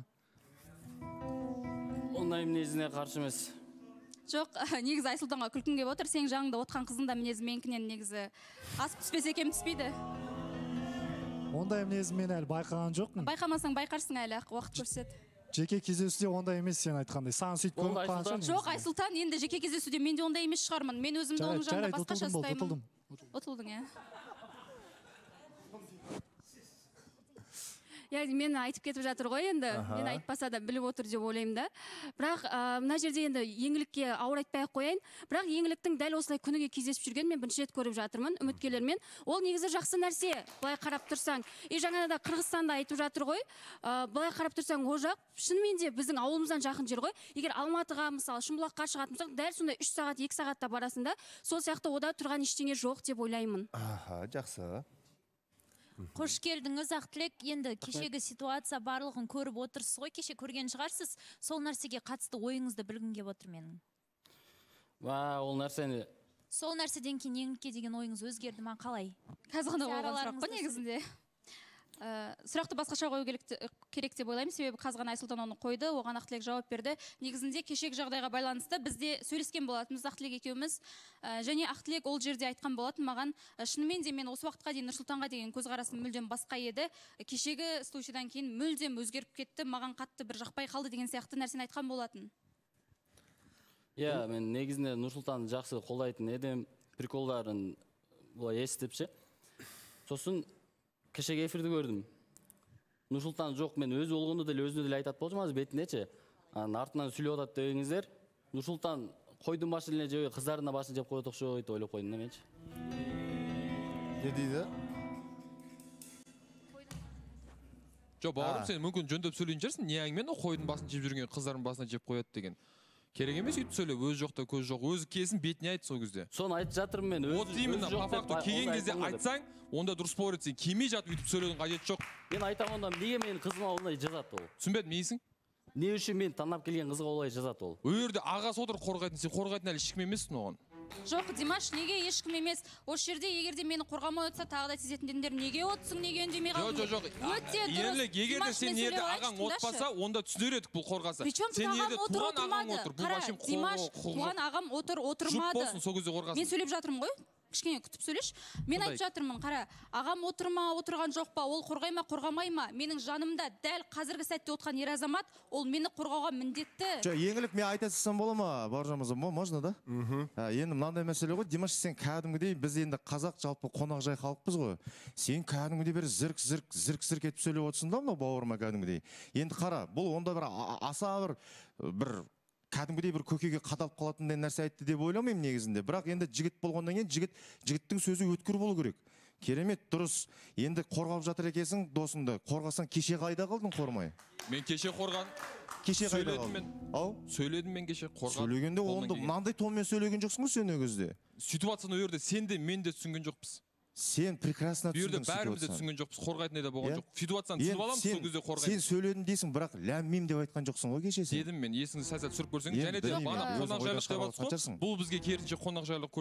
Ондай мінезіне қарсы емес. Жоқ, негізі Айсұлтанға күлкім келіп отыр. Сен жаңында отқан қыздың да мінезі менікінен негізі асып түспесе кем түспейді. Ондай мінезін мен әлі байқаған жоқпын. Байқамасаң байқарсың әлі, уақыт көрсет. Жеке кездесуде ондай емес сен айтқандай. Саған сөйтіп көріп қалған. Жоқ, Айсұлтан, енді жеке кездесуде мен де ондай емес шығармын. Мен өзімді оның жанында басқаша ұстаймын. Ұтылдың, иә. яғни мені айтып кетіп жатыр ғой енді. Мен айтпаса да біліп отыр деп ойлаймын да. Бірақ мына жерде енді еңлікке ауыр айтпай ақ қояйын. Бірақ еңліктің дәл осылай күніге кездесіп жүрген мен бірінші рет көріп жатырмын үміткерлермен. Ол негізі жақсы нәрсе. Былай қарап тұрсаң, и жаңа да Қырғызстанда айтып жатыр ғой. Былай қарап тұрсаң, о жақ шынымен де біздің ауылымыздан жақын жер ғой. Егер Алматыға мысалы Шымбұлаққа шығатын болсақ, дәл сондай үш сағат, екі сағатта барасың да, сол сияқты ода тұрған ештеңе жоқ деп ойлаймын. Аха, жақсы. Қош келдіңіз, Ақтілек. Енді кешегі ситуация барлығын көріп отырсыз ғой, кеше көрген шығарсыз. Сол нәрсеге қатысты ойыңызды білгім келіп отыр менің. Ва, ол нәрсені Сол нәрседен кейін еңлікке деген ойыңыз өзгерді ма, қалай? Қазір ғана болған сұрақ қой негізінде. Сұрақты басқаша қою керек деп ойлаймын, себебі қазған Айсұлтан оны қойды, оған Ақтілек жауап берді. Негізінде кешегі жағдайға байланысты бізде сөйлескен болатынбыз Ақтілек екеуміз, және Ақтілек ол жерде айтқан болатын маған, шынымен де мен осы уақытқа дейін Нұрсұлтанға деген көзқарасым мүлдем басқа еді. Кешегі случайдан кейін мүлдем өзгеріп кетті, маған қатты бір жақпай қалды деген сияқты нәрсені айтқан болатын. Иә, мен негізінде Нұрсұлтанды жақсы қолдайтын едім, приколдарын бұлай естіп ше. Сосын кешегі эфирді көрдім. Нұрсұлтан жоқ, мен өзі олғынды дәл өзіне дәл айтат болжым, аз бетінде ше. Артынан сүйлеп отат дегеніңіздер. Нұрсұлтан қойдың башын жеп, қыздарына башын жеп қойдық шо ойты ойлап қойдым менші. Не дейді? Жоқ, бауырым, сен мүмкін жөндеп сөйлейін жерсің, не әңгімен қойдың басын жеп жүрген қыздардың басына жеп қояды деген. Керек емес үйтіп сөйлеп, өзі жоқта көз жоқ, өзі келсін бетіне айт сол кезде. Соны айтып жатырмын мен, Вот именно, по факту келген кезде айтсаң, онда дұрыс бауыр етсең, келмей жатып үйтіп сөйлеудің қажеті жоқ. Мен айтам онда, неге менің қызыма олай жазады ол? Түсінбедім, несің? Не үшін мен таңдап келген қызға олай жазады ол? Ол жерде ағасы отыр қорғайтын, сен қорғайтын әлі ешкім емессің оған. Жоқ, Димаш, неге ешкім емес? Осы жерде егерде мені қорғамай отса, тағы да сезетіндер неге отсың, неге үндемей қалдың? Жоқ, жоқ, жоқ. Ерлік, егерде сен ерде ағаң отпаса, онда түсінер едік бұл қорғаса. Причем ағам отыр, отырмады. Қара, Димаш, туған ағам отыр, отырмады. Жұп болсын, сол кезде қорғасын. Мен сөйлеп жатырмын ғой. Кішкене күтіп сөйлеш. Мен айтып жатырмын, қара, ағам отырма, отырған жоқ па, ол қорғай ма, қорғамай ма? Менің жанымда дәл қазіргі сәтте отқан ер азамат, ол мені қорғауға міндетті. Жоқ, еңлік мен айта салсам бола ма, бауыржан мырза, можно да? Енді мынандай мәселе ғой, Димаш, сен кәдімгідей, біз енді қазақ жалпы қонақжай халықпыз ғой. Сен кәдімгідей бір зірк зірк зірк зірк етіп сөйлеп отырсың да мынау бауырыма кәдімгідей. Енді қара, бұл онда бір аса бір бір кәдімгідей бір көкеге қадалып қалатындай нәрсе айтты деп ойламаймын негізінде. Бірақ енді жігіт болғаннан кейін жігіт жігіттің сөзі өткір болу керек. Керемет, дұрыс. Енді қорғап жатыр екенсің досыңды. Қорғасаң кеше қайда қалдың қормай? Мен кеше қорған. Кеше қайда қалдың? Ау? Сөйледім мен кеше қорған. Сөйлегенде онда мынандай тонмен сөйлеген жоқсың ғой сен ол кезде. Ситуацияны ол жерде сен де мен де түсінген жоқпыз. Сен прекрасно түсіндің ситуацияны. Бәріміз де түсінген жоқпыз, қорғайтын да болған жоқ. Ситуацияны түсініп аламыз, сол кезде қорғаймыз. Сен сөйледің дейсің, бірақ ләм-мим деп айтқан жоқсың ғой кеше сен. Дедім мен, есіңді сәл-сәл түсіріп көрсең, және де бана қонақжайлық деп жатсыз ғой. Бұл бізге керісінше қонақжайлық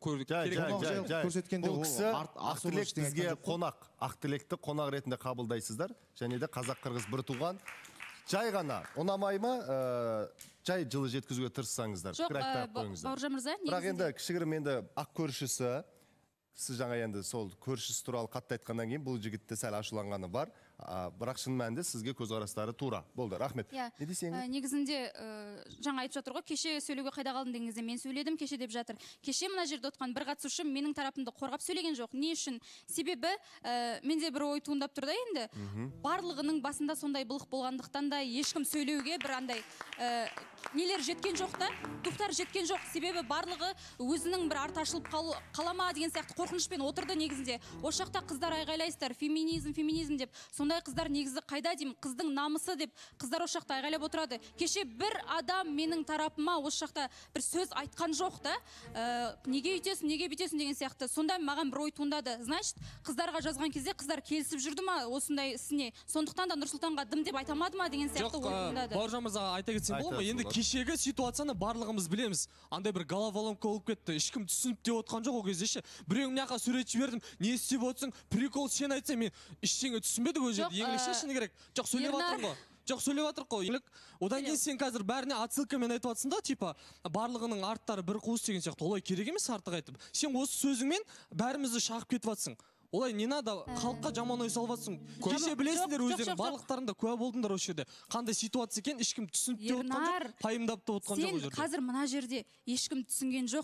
көрсеткенде бұл кісі Ақтілек бізге қонақ, Ақтілекті қонақ ретінде қабылдайсыздар, және де қазақ-қырғыз бір туған. Жай ғана, ұнамай ма, жай жылы жеткізуге тырыссаңыздар. Жоқ, Бауыржан мырза, негізінде. Бірақ енді кішігірім енді ақ көршісі, сіз жаңа енді сол көршісі туралы қатты айтқаннан кейін бұл жігітте сәл ашуланғаны бар. Бірақ шын мәнінде сізге көзқарастары тура. Болды, рахмет. Не десеңіз? Негізінде жаңа айтып жатыр ғой, кеше сөйлеуге қайда қалдың деген кезде мен сөйледім, кеше деп жатыр. Кеше мына жерде отқан бір қатысушы менің тарапымды қорғап сөйлеген жоқ. Не үшін? Себебі менде бір ой туындап тұр да енді. Барлығының басында сондай былық болғандықтан да ешкім сөйлеуге бір андай нелер жеткен жоқ та, тухтар жеткен жоқ. Себебі барлығы өзінің бір арты ашылып қалама деген сияқты қорқынышпен отырды негізінде. Осы жақта қыздар айғайлайсыздар, феминизм, феминизм деп. Сондай қыздар негізі қайда деймін, қыздың намысы деп қыздар осы жақта айғайлап отырады. Кеше бір адам менің тарапыма осы жақта бір сөз айтқан жоқ та, неге үйтесің, неге бүйтесің деген сияқты. Сонда маған бір ой туындады. Значит, қыздарға жазған кезде қыздар келісіп жүрді ма осындай ісіне? Сондықтан да Нұрсұлтанға дым деп айтамады ма деген сияқты ой туындады. Бауыржан мырза, айта кетсем бола ма? Енді кешегі ситуацияны барлығымыз білеміз. Андай бір головоломка болып кетті. Ешкім түсініп те отқан жоқ ол кезде ше. Біреуің мына жаққа сурет жібердім. Не істеп отырсың? Прикол сен айтсаң мен ештеңе түсінбедім ол жерде. Еңлікше шыны керек. Жоқ, сөйлеп жатырмын ғой. Жоқ, сөйлеп жатырмық қой. Одан кейін сен қазір бәріне отсылкамен айтып жатсың да, типа барлығының арттары бір қуыс деген сияқты. Олай керек емес артық айтып. Сен осы сөзіңмен бәрімізді шағып кетіп жатсың. Олай не надо, халыққа жаман ой салып жатсың. Кеше білесіңдер өздерің барлықтарында куә болдыңдар осы жерде. Қандай ситуация екен ешкім түсініп те отқан жоқ, пайымдап та отқан жоқ ол жерде. Сен қазір мына жерде ешкім түсінген жоқ деп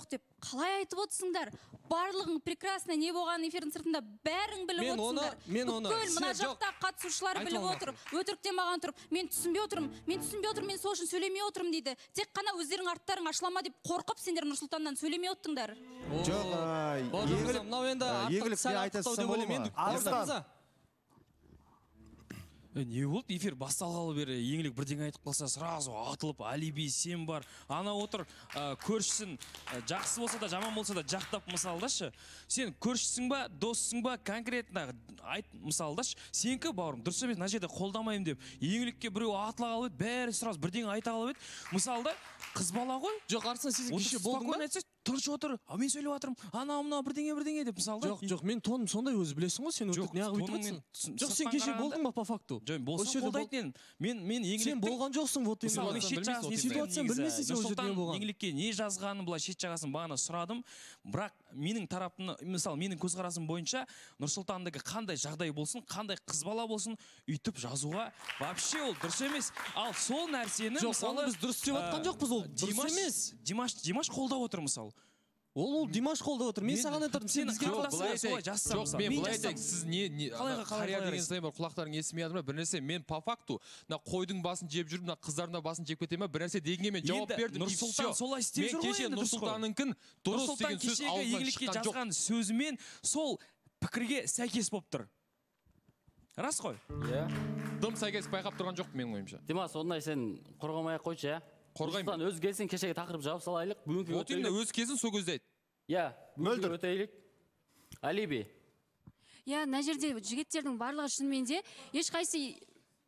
қалай айтып отырсыңдар? Барлығың прекрасно не болған эфирдің сыртында бәрің біліп Мен оны- отырсыңдар. мен оны- Бүкіл мына сен- жоқ. жақта қатысушылар Айтып біліп алмақпын. отыр. Өтіріктен маған тұрып, мен түсінбей отырмын, мен түсінбей отырмын, мен сол үшін сөйлемей отырмын дейді. Тек қана өздерің арттарың ашылама деп қорқып сендер Нұрсұлтаннан сөйлемей отырдыңдар. Жоқ, Бауыржан, мынау енді артық- сәл артықтау деп ойлаймын. Енді Арыстан. Не болды? Эфир басталғалы бері еңлік бірдеңе айтып қалса сразу атылып, алиби, сен бар. Ана отыр, ә, көршісін ә, жақсы болса да, жаман болса да жақтап мысалдашы. Сен көршісің ба, доссың ба, конкретно айт мысалдашы. Сенкі бауырым, дұрыс емес, мына жерде қолдамаймын деп. Еңлікке біреу атыла қалып еді, бәрі сразу бірдеңе айта қалып еді. Мысалда қыз бала ғой. Жоқ, Арыстан, сіз кеше болдың ба? Тұршы отыр, а мен сөйлеп жатырмын, анау мынау бірдеңе бірдеңе деп мысалда. Жоқ, жоқ, мен тоным сондай өзі білесің ғой, сен өтірік неғып өйтіп отырсың. Жоқ, сен кеше болдың ба по факту? Жоқ, болсам қолдайтын едім. Мен мен еңліктің Сен болған жоқсың, вот Мысалы, мен шет жағасын ситуацияны білмейсің сен ол жерде не болған. еңлікке не жазғанын былай шет жағасын бағана сұрадым. Бірақ менің тарапымнан, мысалы, менің көзқарасым бойынша Нұрсұлтандығы қандай жағдай болсын, қандай қыз бала болсын, үйтіп жазуға вообще ол дұрыс емес. Ал сол нәрсені Жоқ, мысалы оны біз дұрыс деп жатқан жоқпыз, ол дұрыс емес. Димаш Димаш қолдап отыр мысалы. Ол ол Димаш қолдап отыр. Мен саған айтардым, сен бізге Жоқ, мен былай айтайын, сіз не қария деген сайын бар, құлақтарың естімей жатыр ма? Bir нәрсе, мен по факту мына қойдың басын жеп жүріп, мына қыздардың басын жеп кете ма? Bir нәрсе дегенге мен жауап бердім. Нұрсұлтан солай істеп жүр ғой енді. Нұрсұлтаныңкін дұрыс деген сөз аузынан еңлікке шыққан жоқ. жазған сөзімен сол пікірге сәйкес болып тұр. Рас қой? Иә. Дым сәйкес байқап тұрған жоқ менің ойымша. Димас, ондай сен қорғамай ақ қойшы, иә? Қорғаймын. Нұрсұлтан өз келсін кешегі тақырып жауап салайық. Бүгінгі Вот именно өз кезін сол көзде айт. Иә, бүгінгі өтейлік. Алиби. Иә, мына жерде жігіттердің барлығы шынымен де ешқайсы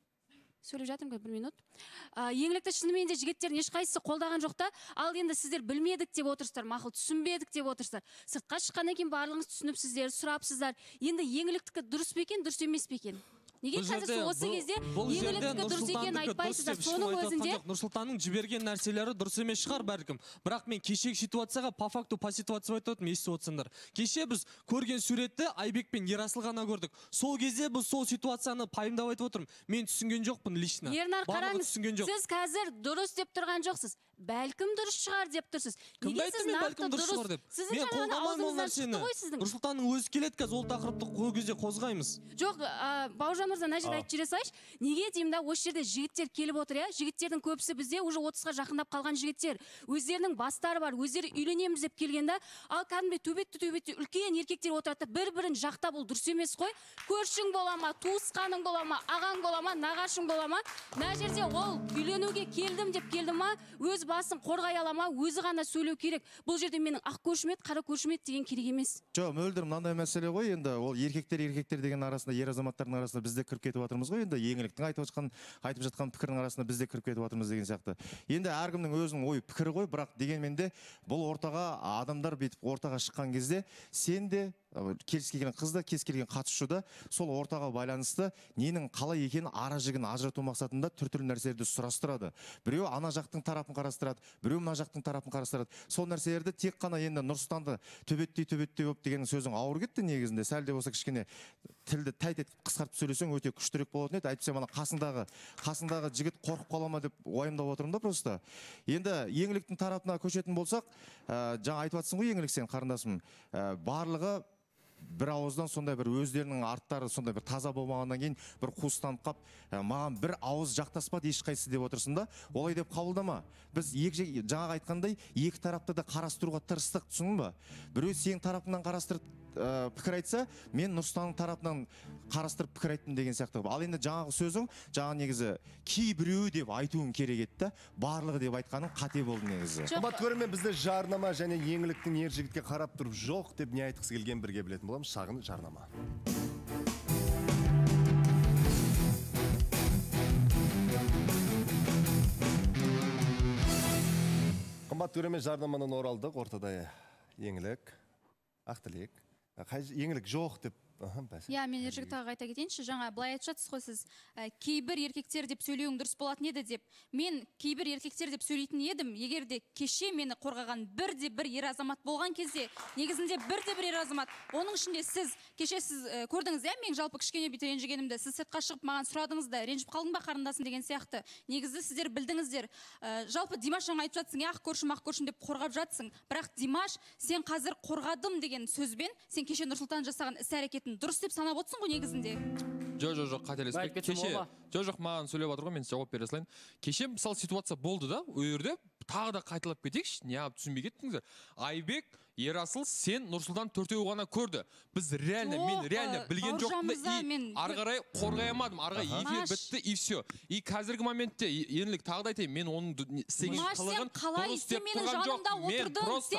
сөйлеп жатырмын ғой, бір минут. Еңлікті шынымен де жігіттердің ешқайсысы қолдаған жоқ та, ал енді сіздер білмедік деп отырсыздар, мақұл түсінбедік деп отырсыздар. Сыртқа шыққаннан кейін барлығыңыз түсініпсіздер, сұрапсыздар. Енді еңліктікі дұрыс па екен, дұрыс емес пе екен? Неге қазір осы кезде еңліктікі дұрыс екенін айтпайсыздар? Соның өзінде Нұрсұлтанның жіберген нәрселері дұрыс емес шығар бәлкім. Бірақ мен кешегі ситуацияға по факту по ситуация айтып отырмын, естіп отырсыңдар. Кеше біз көрген суретті Айбек пен Ерасыл ғана көрдік. Сол кезде біз сол ситуацияны пайымдап айтып отырмын. Мен түсінген жоқпын лично. Ернар, қараңыз, сіз қазір дұрыс деп тұрған жоқсыз. Бәлкім дұрыс шығар деп тұрсыз. Кімді айтты мен бәлкім дұрыс шығар деп? Мен қолдамаймын ол нәрсені. Нұрсұлтанның өзі келеді қазір, ол тақырыпты ол кезде қозғаймыз. Жоқ, Бауыржан мырза, мына жерде айтып жүре салайыншы. Неге деймін да, осы жерде жігіттер келіп отыр, иә? Жігіттердің көбісі бізде уже отызға жақындап қалған жігіттер. Өздерінің бастары бар, өздері үйленеміз деп келгенде, ал кәдімгідей төбетті төбетті үлкен еркектер отырады, бір-бірін жақтап, ол дұрыс емес қой. Көршің бола ма, туысқаның бола ма, ағаң бола ма, нағашың бола ма? Мына жерде ол үйленуге келдім деп келді ма, өз басын қорғай ала ма, өзі ғана сөйлеу керек. Бұл жерде менің ақ көршім еді, қара көршім еді деген керек емес. Жоқ, мөлдір мынандай мәселе ғой, енді ол еркектер еркектер деген арасында, ер азаматтардың арасында бізде кіріп кетіп жатырмыз ғой, енді еңліктің айтып жатқан айтып жатқан пікірінің арасында бізде кіріп кетіп жатырмыз деген сияқты. Енді әркімнің өзінің ой пікірі ғой, бірақ дегенмен де бұл ортаға адамдар бүйтіп ортаға шыққан кезде сен де кез келген қызда, кез келген қатысушы сол ортаға байланысты ненің қалай екенін ара жігін ажырату мақсатында түр-түрлі нәрселерді сұрастырады. Біреу ана жақтың тарапын қарастырады, біреу мына жақтың тарапын қарастырады. Сол нәрселерді тек қана енді Нұрсұлтанды төбеттей төбеттей болып деген сөзің ауыр кетті негізінде. Сәл де болса кішкене тілді тәйт етіп қысқартып сөйлесең өте күштірек болатын еді. Әйтпесе мана қасындағы қасындағы жігіт қорқып қала ма деп уайымдап отырмын да просто. Енді еңліктің тарапына көшетін болсақ, жаңа айтып жатсың ғой еңлік сен қарындасым, барлығы бір ауыздан сондай бір өздерінің арттары сондай бір таза болмағаннан кейін бір қуыстанып қап, маған бір ауыз жақтаспады ешқайсысы деп отырсың да, олай деп қабылдама. Біз екі жаңағы айтқандай екі тарапты да қарастыруға тырыстық, түсіндің ба? Біреу сенің тарапыңнан қарастырып пікір айтса, мен Нұрсұлтанның тарапынан қарастырып пікір айттым деген сияқты. Ал енді жаңағы сөзің, жаңа негізі кейбіреуі деп айтуың керек еді, барлығы деп айтқаның қате болды негізі. Қымбатты көрермен, бізде жарнама және еңліктің ер жігітке қарап тұрып жоқ деп не айтқысы келген бірге білетін боламыз. Шағын жарнама. Қымбатты көрермен, жарнамадан оралдық. Ортада еңлік, ақтілек. Еңлік жоқ деп Иә, мен ержігіт аға айта кетейінші, жаңа былай айтып жатсыз ғой сіз, ә, кейбір еркектер деп сөйлеуің дұрыс болатын еді деп. Мен кейбір еркектер деп сөйлейтін едім, егер де кеше мені қорғаған бірде бір ер азамат болған кезде, негізінде бірде бір ер азамат, оның ішінде сіз, кеше сіз ә, көрдіңіз, иә, мен жалпы кішкене бүйтіп ренжігенімді, сіз сыртқа шығып маған сұрадыңыз да, ренжіп қалдың ба қарындасым деген сияқты. Негізі сіздер білдіңіздер. Ә, жалпы Димаш жаңа айтып жатсың, ақ көршім, ақ көршім деп қорғап жатсың. Бірақ Димаш, сен қазір қорғадым деген сөзбен, сен кеше Нұрсұлтан жасаған іс-әрекетін дұрыс деп санап отырсың ғой негізінде. Жоқ, жоқ, жоқ, қателеспейді. Кеше, жоқ, жоқ, маған сөйлеп жатыр ғой, мен жауап бере салайын. Кеше мысалы ситуация болды да, ол жерде тағы да қайталап кетейікші, неғып түсінбей кеттіңіздер. Айбек, Ерасыл, сен Нұрсұлтан төртеу ғана көрді. Біз реально, мен реально білген жоқтым да, и ары қарай қорғай алмадым. Ары қарай эфир бітті, и все. И қазіргі моментте ерлік тағы да айтайын, мен оның істеген қылығын дұрыс деп тұрған жоқ. Мен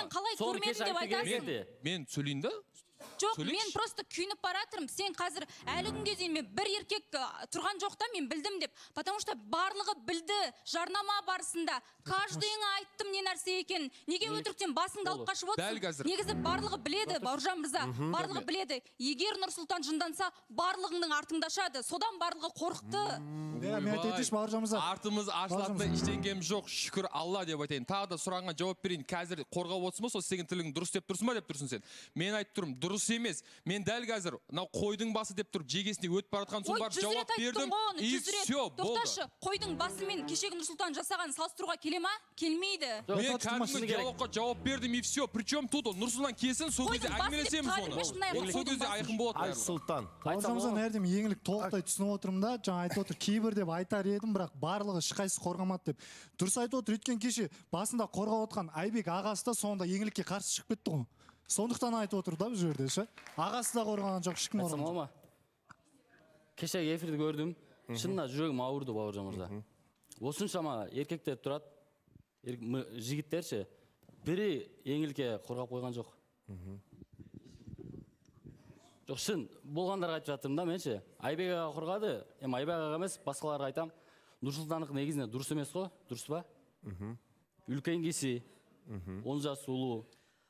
просто мен сөйлейін да. Жоқ, мен просто күйініп баратырмын. Сен қазір әлі күнге дейін мен бір еркек тұрған жоқ та мен білдім деп. Потому что барлығы білді. Жарнама барысында каждыйыңа айттым не нәрсе екенін. Неге өтіріктен басыңды алып қашып отырсың? Негізі барлығы біледі, Бауыржан мырза. Барлығы біледі. Егер Нұрсұлтан жынданса, барлығының артыңда ашады. Содан барлығы қорықты. Мен айтайыншы, Бауыржан мырза. Артымыз ашылатындай ештеңем жоқ, шүкір Алла деп айтайын. Тағы да сұрағыңа жауап берейін. Қазір қорғап отырсың ба, сол істеген тірлігің дұрыс деп тұрсың ба деп тұрсың сен. Мен айтып тұрмын, дұрыс емес. Мен дәл қазір мынау қойдың басы деп тұрып жегесіне өтіп бара жатқан соң барып жауап бердім. И все, болды. Тоқташы, қойдың басы мен кешегі Нұрсұлтан жасаған салыстыруға келе ма? Келмейді. Мен кәдімгі диалогқа жауап бердім и все. Причем тут ол Нұрсұлтан келсін, сол кезде әңгімелесеміз оны. Сол кезде айқын болады. Айсұлтан. Бауыржан әрдем еңлік толықтай түсініп отырмын да, жаңа айтып отыр, кейбір деп айтар едім, бірақ барлығы ешқайсысы қорғамады деп. Дұрыс айтып отыр, өйткені кеше басында қорғап отқан Айбек ағасы да соңында еңлікке қарсы шығып кетті ғой. Сондықтан айтып отыр да бұл жерде, ше. Ағасы да қорғаған жоқ, ешкім қорғаған жоқ. Кешегі эфирді көрдім, шынында жүрегім ауырды, Бауыржан мырза. Осыншама еркектер тұрады, жігіттерше, бірі еңлікке қорғап қойған жоқ. Жоқ, шын, болғандарға айтып жатырмын да, менше. Айбек аға қорғады, ем Айбек аға емес, басқаларға айтам. Нұрсұлтандық негізінде дұрыс емес қой, дұрыс ба? Үлкен кесі, он жас ұлы.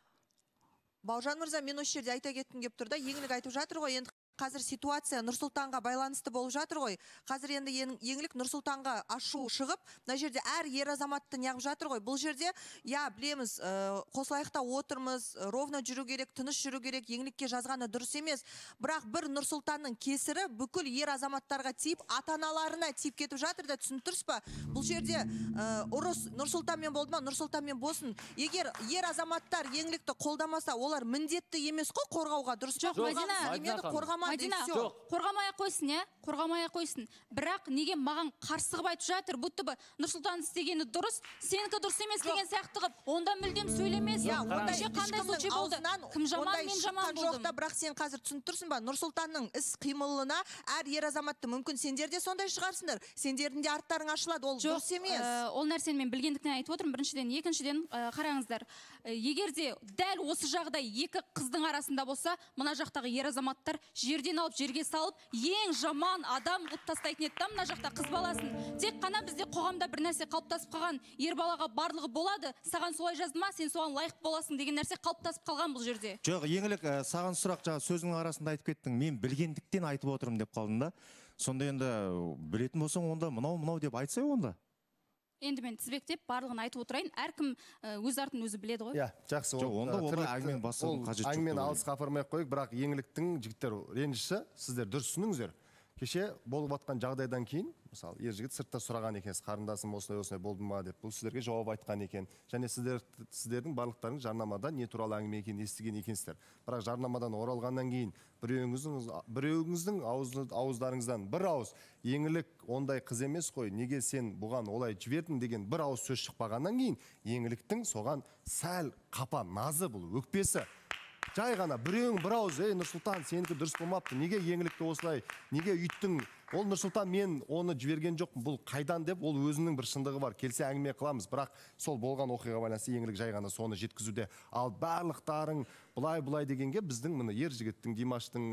Бауыржан мырза, мен осы жерде айта кеткім келіп тұр да, еңлік айтып жатыр ғой, енді қазір ситуация Нұрсұлтанға байланысты болып жатыр ғой. Қазір енді еңлік Нұрсұлтанға ашу шығып, мына жерде әр ер азаматты неғып жатыр ғой. Бұл жерде, я білеміз, қосылайықта отырмыз, ровно жүру керек, тыныш жүру керек, еңлікке жазғаны дұрыс емес. Бірақ бір Нұрсұлтанның кесірі бүкіл ер азаматтарға тиіп, ата-аналарына тиіп кетіп жатыр да, түсініп тұрсыз ба? Бұл жерде ұрыс Нұрсұлтанмен болды ма, Нұрсұлтанмен болсын. Егер ер азаматтар еңлікті қолдамаса, олар міндетті емес қой қорғауға, дұрыс па? Қорғамады. Мадина, қорғамай қойсын, е? Қорғамай қойсын. Бірақ неге маған қарсығып айтып жатыр, бұтты бы Нұрсұлтан істегені дұрыс, сенікі дұрыс емес деген сияқты қып, онда мүлдем сөйлемес. Қандай случай болды? Кім жаман, мен жаман болдым. Бірақ сен қазір түсініп тұрсың ба? Нұрсұлтанның іс қимылына әр ер азаматты мүмкін сендер де сондай шығарсыңдар. Сендердің де арттарың ашылады, ол дұрыс емес. Ол нәрсені мен білгендіктен айтып отырмын. Біріншіден, екіншіден қараңыздар. Егер де дәл осы жағдай екі қыздың арасында болса, мына жақтағы ер азаматтар жерден алып жерге салып, ең жаман адам қылып тастайтын еді да мына жақта қыз баласын. Тек қана бізде қоғамда бір нәрсе қалыптасып қалған, ер балаға барлығы болады, саған солай жазды ма, сен соған лайық боласың деген нәрсе қалыптасып қалған бұл жерде. Жоқ, еңлік, саған сұрақ, жаңа сөзінің арасында айтып кеттің, мен білгендіктен айтып отырмын деп қалдың да. Сонда енді білетін болсаң, онда мынау-мынау деп айтсай онда. Енді мен тізбектеп барлығын айтып отырайын. Әркім өз артын өзі біледі ғой. Иә, жақсы. Онда онда әңгімен басылудың қажеті жоқ. Әңгімені алысқа апармай-ақ қойып, бірақ еңліктің жігіттер ренжісі, сіздер дұрыс түсініңіздер. Кеше болып жатқан жағдайдан кейін, мысалы, ер жігіт сыртта сұраған екенсіз, қарындасым осылай осылай болды ма деп, бұл сіздерге жауап айтқан екен. Және сіздер сіздердің барлықтарың жарнамада не туралы әңгіме екенін естіген екенсіздер. Бірақ жарнамадан оралғаннан кейін біреуіңіздің біреуіңіздің ауыздарыңыздан бір ауыз еңлік ондай қыз емес қой, неге сен бұған олай жібердің деген бір ауыз сөз шықпағаннан кейін еңліктің соған сәл қапа назы, бұл өкпесі. Жай ғана біреуің бір ауыз, ей Нұрсұлтан, сенікі дұрыс болмапты, неге еңлікті осылай, неге үйттің? Ол Нұрсұлтан, мен оны жіберген жоқпын, бұл қайдан деп, ол өзінің бір шындығы бар, келсе әңгіме қыламыз, бірақ сол болған оқиға байланысты еңлік жай ғана соны жеткізуде. Ал барлықтарың бұлай-бұлай дегенге біздің мына ер жігіттің, Димаштың,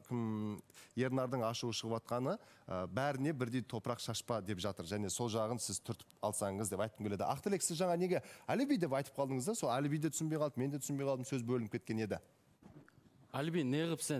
Ернардың ашуы шығып атқаны бәріне бірдей топырақ шашпа деп жатыр. Және сол жағын сіз түртіп алсаңыз деп айтқым келеді. Ақтілек, сіз жаңа неге әліби деп айтып қалдыңыз да, сол әліби де түсінбей қалды, мен де түсінбей қалдым, сөз бөлініп кеткен еді. Әліби, не қып сен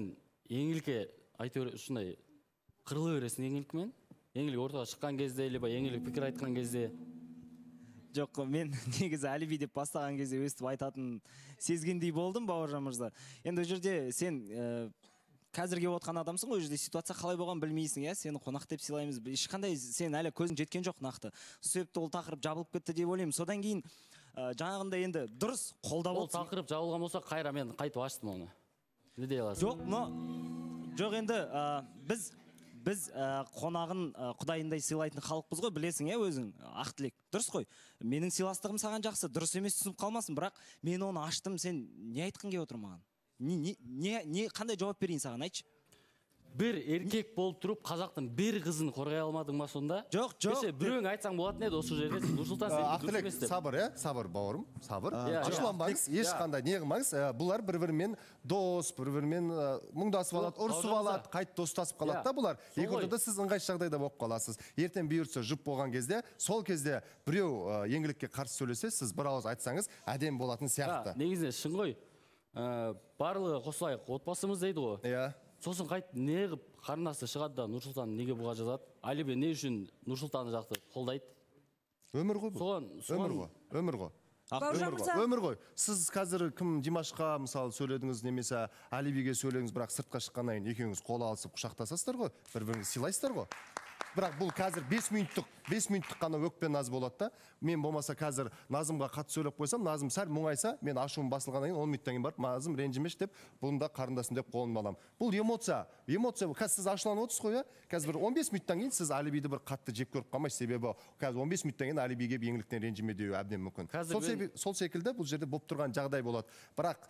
еңлікке әйтеуір ушундай кырыла бересиң еңлікмен. Еңлік ортаға шыққан кезде, либо еңлік пікір айтқан кезде. Жоқ, мен негізі алиби деп бастаған кезде өстіп айтатын сезгендей болдым, Бауыржан мырза. Енді ол жерде сен қазір келіп отқан адамсың ғой, ол жерде ситуация қалай болған білмейсің, иә? Сені қонақ деп сыйлаймыз. Ешқандай сен әлі көзің жеткен жоқ нақты. Сол себепті ол тақырып жабылып кетті деп ойлаймын. Содан кейін жаңағында енді дұрыс қолдап ол тақырып жабылған болса, қайра мен қайтып аштым оны. Не дей аласың? Жоқ, но жоқ енді біз біз қонағын құдайындай сыйлайтын халықпыз ғой, білесің, иә, өзің Ақтілек. Дұрыс қой. Менің сыйластығым саған жақсы, дұрыс емес түсініп қалмасын, бірақ мен оны аштым, сен не айтқың келіп отыр маған? Не не не қандай жауап берейін саған, айтшы? Бір еркек болып тұрып, қазақтың бір қызын қорғай алмадың ба сонда? Жоқ, жоқ. Біреуің айтсаң болатын еді осы жерде. Нұрсұлтан сен Ақтілек, сабыр, иә? Сабыр, бауырым, сабыр. Ашуланбаңыз, ешқандай не қылмаңыз. Бұлар бір-бірімен дос, бір-бірімен мұңдасып алады, ұрысып алады, қайт достасып қалады да бұлар. Екі ортада сіз ыңғайсыз жағдайда болып қаласыз. Ертең бұйыртса жұп болған кезде, сол кезде біреу еңлікке қарсы сөйлесе, сіз бір ауыз айтсаңыз, әдемі болатын сияқты. Негізінен шын ғой. Барлығы қосылайық, отбасымыз дейді ғой. Иә. Сосын қайт не қып қарындасы шығады да Нұрсұлтан неге бұға жазады? Алибе не үшін Нұрсұлтанды жақты қолдайды? Өмір ғой бұл. Өмір ғой. Өмір ғой. Өмір ғой. Сіз қазір кім Димашқа мысалы сөйледіңіз, немесе Алибиге сөйледіңіз, бірақ сыртқа шыққаннан кейін екеуіңіз қол алысып құшақтасасыздар ғой, бір-біріңізді сыйлайсыздар ғой. Бірақ бұл қазір бес минуттық, бес минуттық қана өкпе наз болады да. Мен болмаса қазір Назымға қатты сөйлеп қойсам, Назым сәл мұңайса, мен ашуым басылғаннан кейін он минуттан кейін барып, Назым ренжімеш деп, бұны да қарындасым деп қолымды аламын. Бұл эмоция, эмоция. Қазір сіз ашуланып отырсыз ғой, қазір бір он бес минуттан кейін сіз Алибиді бір қатты жек көріп қалмайсыз, себебі қазір он бес минуттан кейін Алибиге еңліктен ренжіме деуі әбден мүмкін. Сол секілді бұл жерде болып тұрған жағдай болады. Бірақ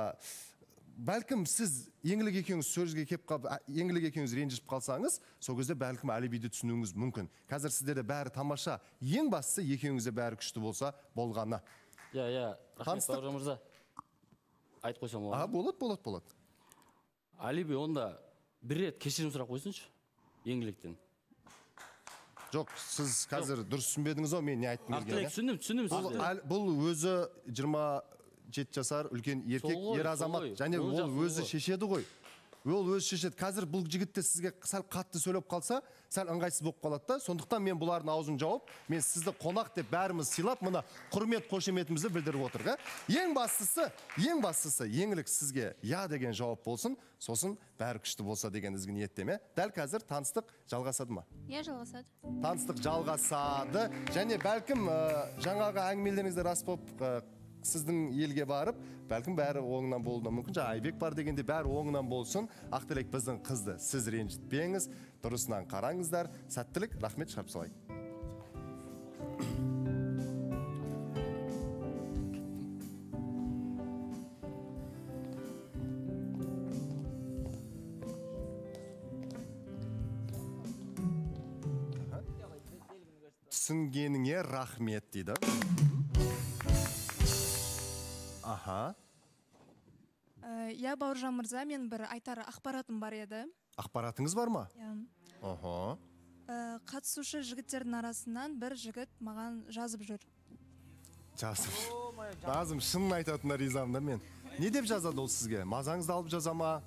бәлкім сіз еңлік екеуіңіз сөзге кеп қалып, еңлік екеуіңіз ренжіп қалсаңыз, сол кезде бәлкім Алибиді түсінуіңіз мүмкін. Қазір сіздерде бәрі тамаша. Ең бастысы екеуіңізде бәрі күшті болса болғаны. Иә, иә. Рахмет, Бауыржан мырза. Айтып қойсам болады. А, болады, болады, болады. Алиби онда бір рет кешірім сұрақ қойсыншы еңліктен. Жоқ, сіз қазір дұрыс түсінбедіңіз ғой, мен не айттым келгенде. Түсіндім, түсіндім. Бұл өзі жиырма жеті жасар үлкен еркек, ер азамат, және ол өзі шешеді ғой. Ол өзі шешеді. Қазір бұл жігітте сізге сәл қатты сөйлеп қалса, сәл ыңғайсыз болып қалады да. Сондықтан мен бұлардың аузын жауып, мен сізді қонақ деп бәріміз сыйлап, мына құрмет қошеметімізді білдіріп отырға. Ең бастысы, ең бастысы, еңлік сізге я деген жауап болсын, сосын бәрі күшті болса деген ізгі ниеттеме. Дәл қазір таныстық жалғасады ма? Иә, жалғасады. Таныстық жалғасады. Және бәлкім жаңағы әңгімелеріңізде рас болып сіздің елге барып, бәлкім бәрі оңынан болуына мүмкін. Жаңа Айбек бар дегенде бәрі оңынан болсын. Ақтілек біздің қызды сіз ренжітпеңіз, дұрысынан қараңыздар. Сәттілік, рахмет, шарп салайын. Түсінгеніңе рахмет дейді. Аха. Я, Бауыржан мырза, мен бір айтар ақпаратым бар еді. Ақпаратыңыз бар ма? Иә. Аха. Қатысушы жігіттердің арасынан бір жігіт маған жазып жүр. Жазып. Назым, шынын айтатынына ризамын да мен. Не деп жазады ол сізге? Мазаңызды алып жаза ма?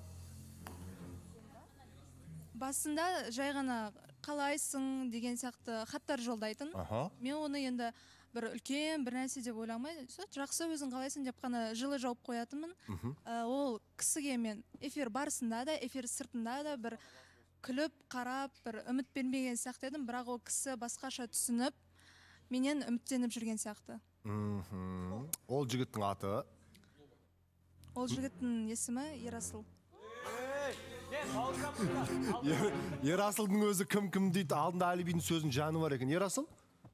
Басында жай ғана қалайсың деген сияқты хаттар жолдайтын. Мен оны енді бір үлкен бір нәрсе деп ойламай, жақсы өзің қалайсың деп қана жылы жауып қоятынмын. Ол кісіге мен эфир барысында да, эфир сыртында да бір күліп, қарап, бір үміт бермеген сияқты едім, бірақ ол кісі басқаша түсініп, менен үміттеніп жүрген сияқты. Ол жігіттің аты? Ол жігіттің есімі Ерасыл. Ерасылдың өзі кім-кім дейді, алдында Алибидің сөзінің жаны бар екен. Ерасыл?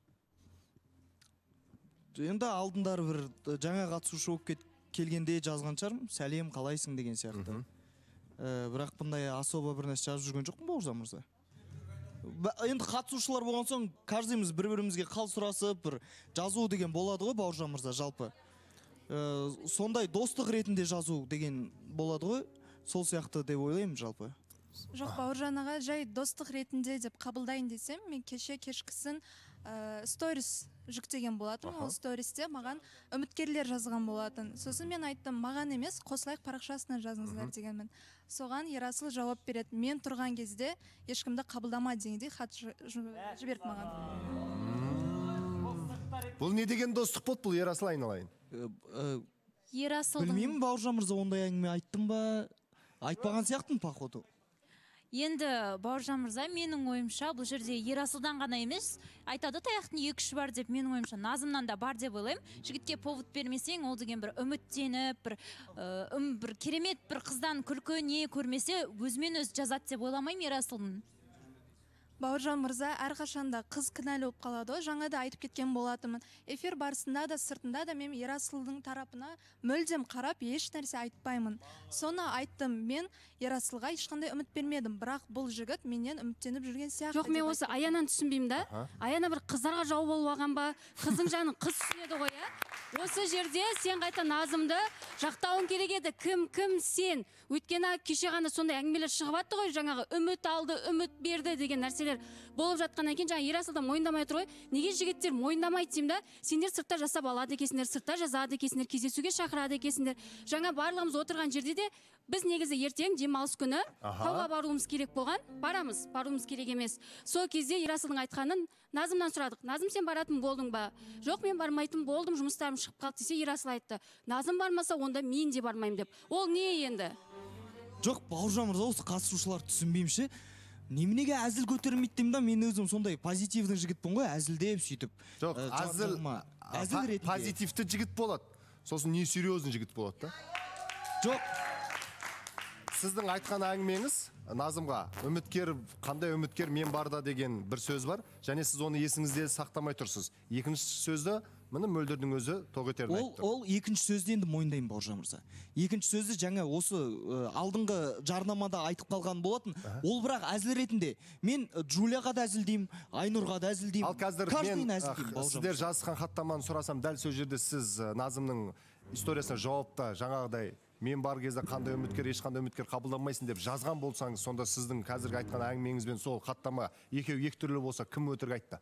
Енді алдындары бір жаңа қатысушы болып келгенде жазған шығармын, сәлем қалайсың деген сияқты. Бірақ бұндай особо бір нәрсе жазып жүрген жоқпын, Бауыржан мырза. Енді қатысушылар болған соң, каждыйымыз бір-бірімізге қал сұрасып, бір жазу деген болады ғой, Бауыржан мырза, жалпы. Сондай достық ретінде жазу деген болады ғой, сол сияқты деп ойлаймын жалпы. Жоқ, Бауыржан аға, жай достық ретінде деп қабылдайын десем, мен кеше кешкісін сторис жүктеген болатын. Ол стористе маған үміткерлер жазған болатын. Сосын мен айттым, маған емес, қосылайық парақшасына жазыңыздар дегенмін. соған Ерасыл жауап береді. Мен тұрған кезде ешкімді қабылдама дегендей хат жіберді маған. Бұл не деген достық болды бұл, Ерасыл, айналайын? Ерасылдың... Білмеймін, Бауыржан мырза, ондай әңгіме айттым ба? Айтпаған сияқтымын, походу. Енді Бауыржан мырза, менің ойымша бұл жерде Ерасылдан ғана емес, айтады таяқтың екі үш бар деп, менің ойымша Назымнан да бар деп ойлаймын. Жігітке повод бермесең, ол деген бір үміттеніп, бір, үм, бір керемет бір қыздан күлкі не көрмесе, өзімен өз жазады деп ойламаймын Ерасылдың. Бауыржан мырза әрқашанда қыз кінәлі болып қалады. Жаңа да айтып кеткен болатынмын. Эфир барысында да сыртында да мен Ерасылдың тарапына мүлдем қарап еш нәрсе айтпаймын. Соны айттым, мен Ерасылға ешқандай үміт бермедім, бірақ бұл жігіт менен үміттеніп жүрген сияқты. Жоқ, мен осы Аянан түсінбеймін да. Аяна бір қыздарға жау болып алған ба? Қыздың жанын қыз түсінеді ғой, ә? Осы жерде сен қайта Назымды жақтауың керек еді. Кім, кім сен? Өйткені кеше ғана сондай әңгімелер шығып жатты ғой, жаңағы үміт алды, үміт берді деген нәрселер болып жатқаннан кейін жаңа Ерасыл да мойындамай тұр ғой. Неге жігіттер мойындамайды деймін да? Сендер сыртта жасап алады екенсіңдер, сыртта жазады екенсіңдер, кездесуге шақырады екенсіңдер. Жаңа барлығымыз отырған жерде де біз негізі ертең демалыс күні тауға баруымыз керек болған. Барамыз, баруымыз керек емес. Сол кезде Ерасылдың айтқанын Назымнан сұрадық. Назым, сен баратын болдың ба? Жоқ, мен бармайтын болдым, жұмыстарым шығып қалды десе, Ерасыл айтты. Назым бармаса, онда мен де бармаймын деп. Ол не енді? Жоқ, Бауыржан мырза, осы қатысушылар түсінбеймін ше. Неменеге әзіл көтермейді деймін да, мен өзім сондай позитивдің жігітпін ғой, әзілдеп сөйтіп. Жоқ, әзіл, әзіл ретінде. позитивті жігіт болады. Сосын не серьезный жігіт болады да? Жоқ. Сіздің айтқан әңгімеңіз Назымға үміткер, қандай үміткер мен барда деген бір сөз бар, және сіз оны есіңізде сақтамай тұрсыз. Екінші сөзді міне Мөлдірдің өзі тоқетерін айтты. Ол екінші сөзді енді мойындаймын, Бауыржан мырза. Екінші сөзді жаңа осы алдыңғы жарнамада айтып қалған болатын. Ол бірақ әзіл ретінде. Мен Джулияға да әзілдеймін, Айнұрға да әзілдеймін. Ал қазір мен сіздер жазысқан хаттаманы сұрасам, дәл сол жерде сіз Назымның историясына жауапта жаңағыдай мен бар кезде қандай үміткер, ешқандай үміткер қабылданмайсың деп жазған болсаңыз, сонда сіздің қазіргі айтқан әңгімеңізбен сол хаттама екеу екі түрлі болса, кім өтірік айтты?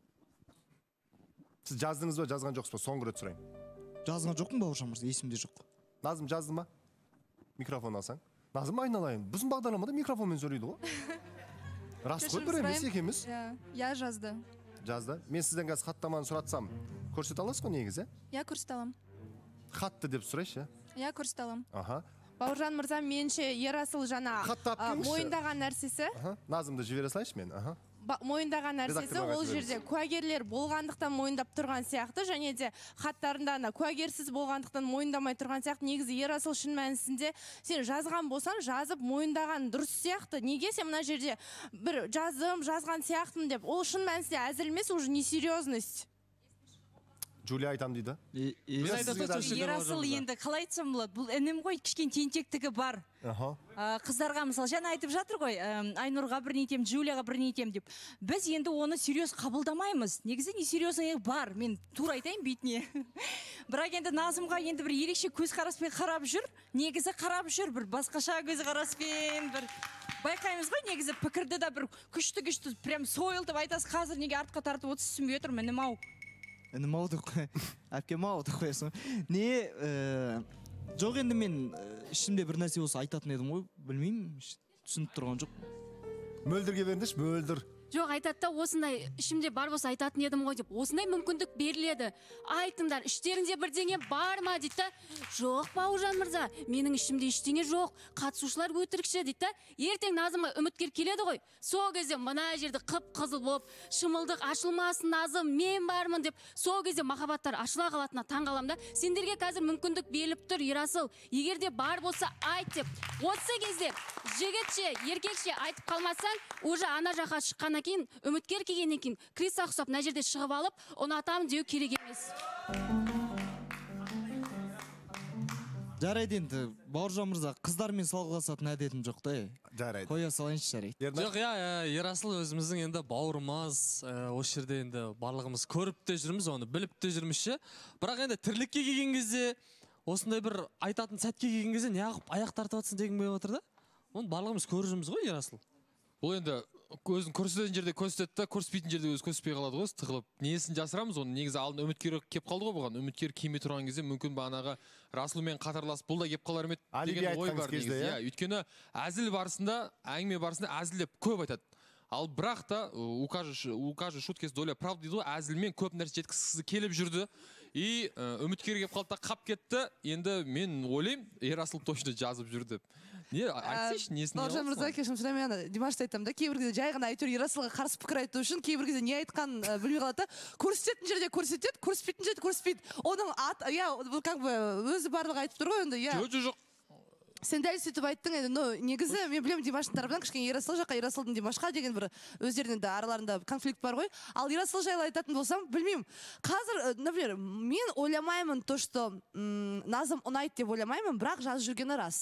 Сіз жаздыңыз ба, жазған жоқсыз ба? Соңғы рет сұрайын. Жазған жоқпын, Бауыржан мырза, есімде жоқ. Назым жазды ма? Микрофон алсаң. Назым, айналайын, біздің бағдарламада микрофонмен сөйлейді ғой. Рас қой, бір емес екеміз. Я жазды. Жазды. Мен сізден қазір хаттаманы сұратсам, көрсете аласыз ғой негізі? Я көрсете аламын. Хатты деп сұрайшы. Я көрсете аламын. Аха. Бауыржан мырза, менше Ерасыл жана мойындаған нәрсесі. Назымды жібере салайыншы мен. Аха. Мойындаған нәрсесі ол жерде куәгерлер болғандықтан мойындап тұрған сияқты, және де хаттарында ана куәгерсіз болғандықтан мойындамай тұрған сияқты. Негізі Ерасыл шын мәнісінде сен жазған болсаң, жазып мойындаған дұрыс сияқты. Неге сен мына жерде бір жаздым, жазған сияқтымын деп? Ол шын мәнісінде әзіл емес, уже несерьезность. Джулия айтам дейді. Ерасыл енді қалай айтсам болады, бұл інім ғой, кішкене тентектігі бар. Қыздарға мысалы жаңа айтып жатыр ғой, Айнұрға бір нетем, Джулияға бір нетем деп. Біз енді оны серьез қабылдамаймыз. Негізі не серьезный бар, мен тура айтайын бетіне. Бірақ енді Назымға енді бір ерекше көз қараспен қарап жүр, негізі қарап жүр, бір басқаша көз қараспен, бір байқаймыз ғой, негізі пікірді да бір күшті-күшті прям сойылтып айтасыз, қазір неге артқа тартып отырсыз, түсінбей отырмын, інім ау. Інім ау деп қой, әпкем ау деп қоясың. Не, жоқ енді мен ішімде бір нәрсе болса айтатын едім ғой, білмеймін, түсініп тұрған жоқ. Мөлдірге беріңдерші, Мөлдір. Жоқ, айтады да, осындай ішімде бар болса айтатын едім ғой деп. Осындай мүмкіндік беріледі. Айтыңдар, іштеріңде бірдеңе бар ма дейді. Жоқ, Бауыржан мырза, менің ішімде ештеңе жоқ. Қатысушылар өтірікші дейді. Ертең Назымға үміткер келеді ғой. Сол кезде мына жерде қып-қызыл болып, шымылдық ашылмасын Назым, мен бармын деп. Сол кезде махаббаттар ашыла қалатына таң қалам да. Сендерге қазір мүмкіндік беріліп тұр, Ерасыл. Егер де бар болса айт деп. Осы кезде жігітше, еркекше айтып қалмасаң, уже ана жаққа шыққаннан кейін, үміткер келгеннен кейін, Криса ұқсап мына жерде шығып алып, ұнатамын деу керек емес. Жарайды енді, Бауыржан мырза, қыздармен салғыласатын әдетім жоқ та. Жарайды. Қоя салайыншы, жарайды. Жоқ, я, Ерасыл өзіміздің енді бауырымыз, осы жерде енді барлығымыз көріп те жүрміз, оны біліп те жүрмізші. Бірақ енді тірлікке келген кезде, осындай бір айтатын сәтке келген кезде, не ағып аяқ тартып атсын деген бой отыр да? Оны барлығымыз көріп жүрміз ғой, Ерасыл. Бұл енді көзін көрсететін жерде көрсетеді да, көрсетпейтін жерде өзі көрсетпей қалады ғой, тығылып. Несін жасырамыз оны? Негізі алдын үміткер кеп қалды ғой бұған. Үміткер киме тұрған кезде мүмкін бағанағы Расулмен қатарласып бұл да кеп қалар ма еді деген ой бар негізі. Иә, өйткені әзіл барысында, әңгіме барысында әзілдеп көп айтады. Ал бірақ та у каждой шутки есть доля правды дейді ғой, әзілмен көп нәрсе жеткізгісі келіп жүрді. И үміткер кеп қалды да қап кетті. Енді мен ойлаймын, Ерасыл точно жазып жүр деп. Не, айтсайшы, несін не Бауыржан мырза, кешірім сұраймын, мен Димашты айтамын да, кейбір кезде жай ғана әйтеуір Ерасылға қарсы пікір айту үшін кейбір кезде не айтқан білмей қалады да, көрсететін жерде көрсетеді, көрсетпейтін жерде көрсетпейді. Оның ат, я, как бы өзі барлығы айтып тұр ғой енді, я. Жоқ, жоқ. Сен дәл сөйтіп айттың енді, но негізі мен білемін Димаштың тарапынан кішкене Ерасыл жаққа, Ерасылдың Димашқа деген бір өздерінің де араларында конфликт бар ғой. Ал Ерасыл жайлы айтатын болсам, білмеймін. Қазір, например, мен ойламаймын то, что Назым ұнайды деп ойламаймын, бірақ жазып жүргені рас.